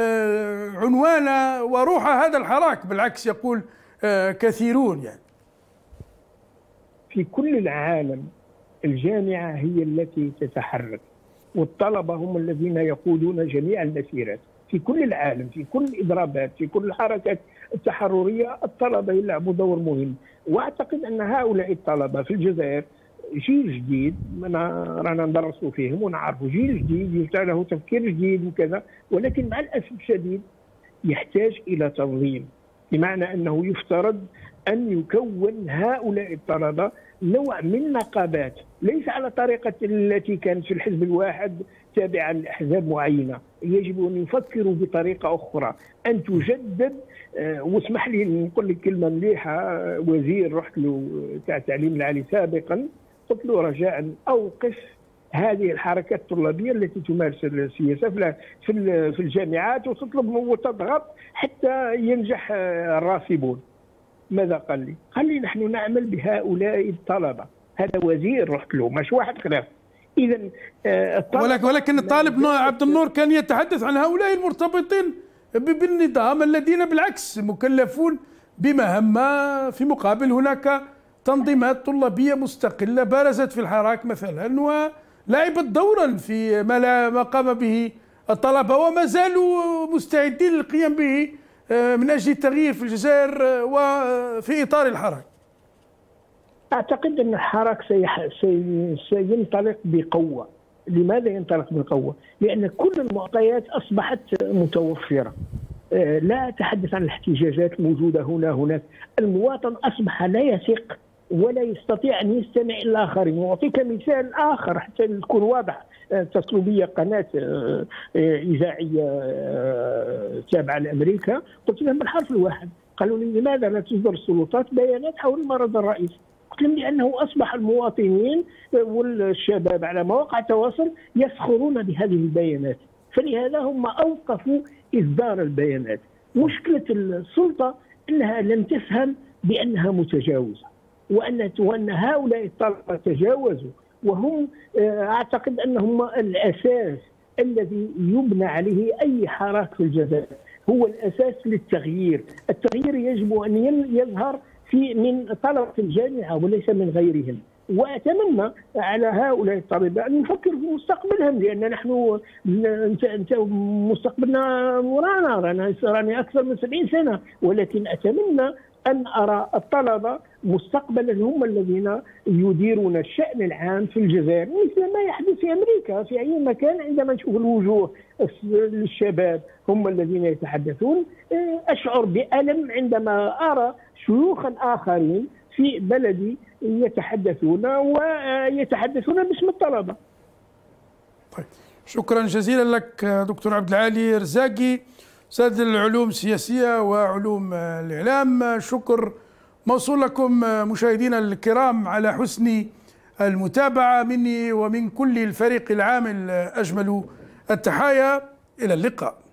عنوان وروح هذا الحراك، بالعكس يقول كثيرون. يعني في كل العالم الجامعة هي التي تتحرك، والطلبة هم الذين يقودون جميع المسيرات في كل العالم، في كل الإضرابات، في كل الحركات التحررية. الطلبة يلعبوا دور مهم، وأعتقد أن هؤلاء الطلبة في الجزائر جيل جديد رانا ندرسوا فيهم ونعرفوا جيل جديد يفتح له تفكير جديد وكذا، ولكن مع الأسف الشديد يحتاج إلى تنظيم، بمعنى أنه يفترض أن يكون هؤلاء الطلبة نوع من نقابات، ليس على طريقة التي كانت في الحزب الواحد تابعة لأحزاب معينة. يجب أن يفكروا بطريقة أخرى، أن تجدد. واسمح لي نقول لك كلمة مليحة. وزير رحت له تاع التعليم العالي سابقا، قلت له رجاء أوقف هذه الحركات الطلابية التي تمارس السياسة في في الجامعات وتطلب وتضغط حتى ينجح الراسبون. ماذا قال لي؟ قال لي نحن نعمل بهؤلاء الطلبة. هذا وزير رحت له، مش واحد خلاف. إذا ولكن ولكن الطالب عبد النور كان يتحدث عن هؤلاء المرتبطين بالنظام الذين بالعكس مكلفون بمهمة، في مقابل هناك تنظيمات طلابية مستقلة بارزت في الحراك مثلا ولعبت دورا في ما قام به الطلبة، وما زالوا مستعدين للقيام به من أجل التغيير في الجزائر وفي إطار الحراك. أعتقد أن الحراك سينطلق بقوة. لماذا ينطلق بقوة؟ لأن كل المعطيات أصبحت متوفرة. لا أتحدث عن الاحتجاجات الموجودة هنا هناك. المواطن أصبح لا يثق ولا يستطيع أن يستمع إلى الآخرين. وأعطيك مثال آخر حتى يكون واضح. اتصلوا بي قناة إذاعية تابعة لأمريكا، قلت لهم بالحرف الواحد، قالوا لي لماذا لا تصدر السلطات بيانات حول مرض الرئيس؟ قلت لهم لأنه أصبح المواطنين والشباب على مواقع التواصل يسخرون بهذه البيانات، فلهذا هم أوقفوا إصدار البيانات. مشكلة السلطة أنها لم تفهم بأنها متجاوزة، وأن وأن هؤلاء الطلبة تجاوزوا، وهم أعتقد أنهم الأساس الذي يبنى عليه أي حراك في الجزائر، هو الأساس للتغيير. التغيير يجب أن يظهر في من طلبة الجامعة وليس من غيرهم. وأتمنى على هؤلاء الطلبة أن يفكروا في مستقبلهم، لأن نحن انت انت مستقبلنا ورانا، أنا راني أكثر من سبعين سنة، ولكن أتمنى أن أرى الطلبة مستقبلا هم الذين يديرون الشأن العام في الجزائر، مثل ما يحدث في أمريكا في أي مكان. عندما نشوف الوجوه للشباب هم الذين يتحدثون، أشعر بألم عندما أرى شيوخا آخرين في بلدي يتحدثون ويتحدثون باسم الطلبة. طيب، شكرا جزيلا لك دكتور عبد العالي رزاقي، أستاذ العلوم السياسية وعلوم الإعلام. شكر موصول لكم مشاهدينا الكرام على حسن المتابعة مني ومن كل الفريق العامل. أجمل التحايا، إلى اللقاء.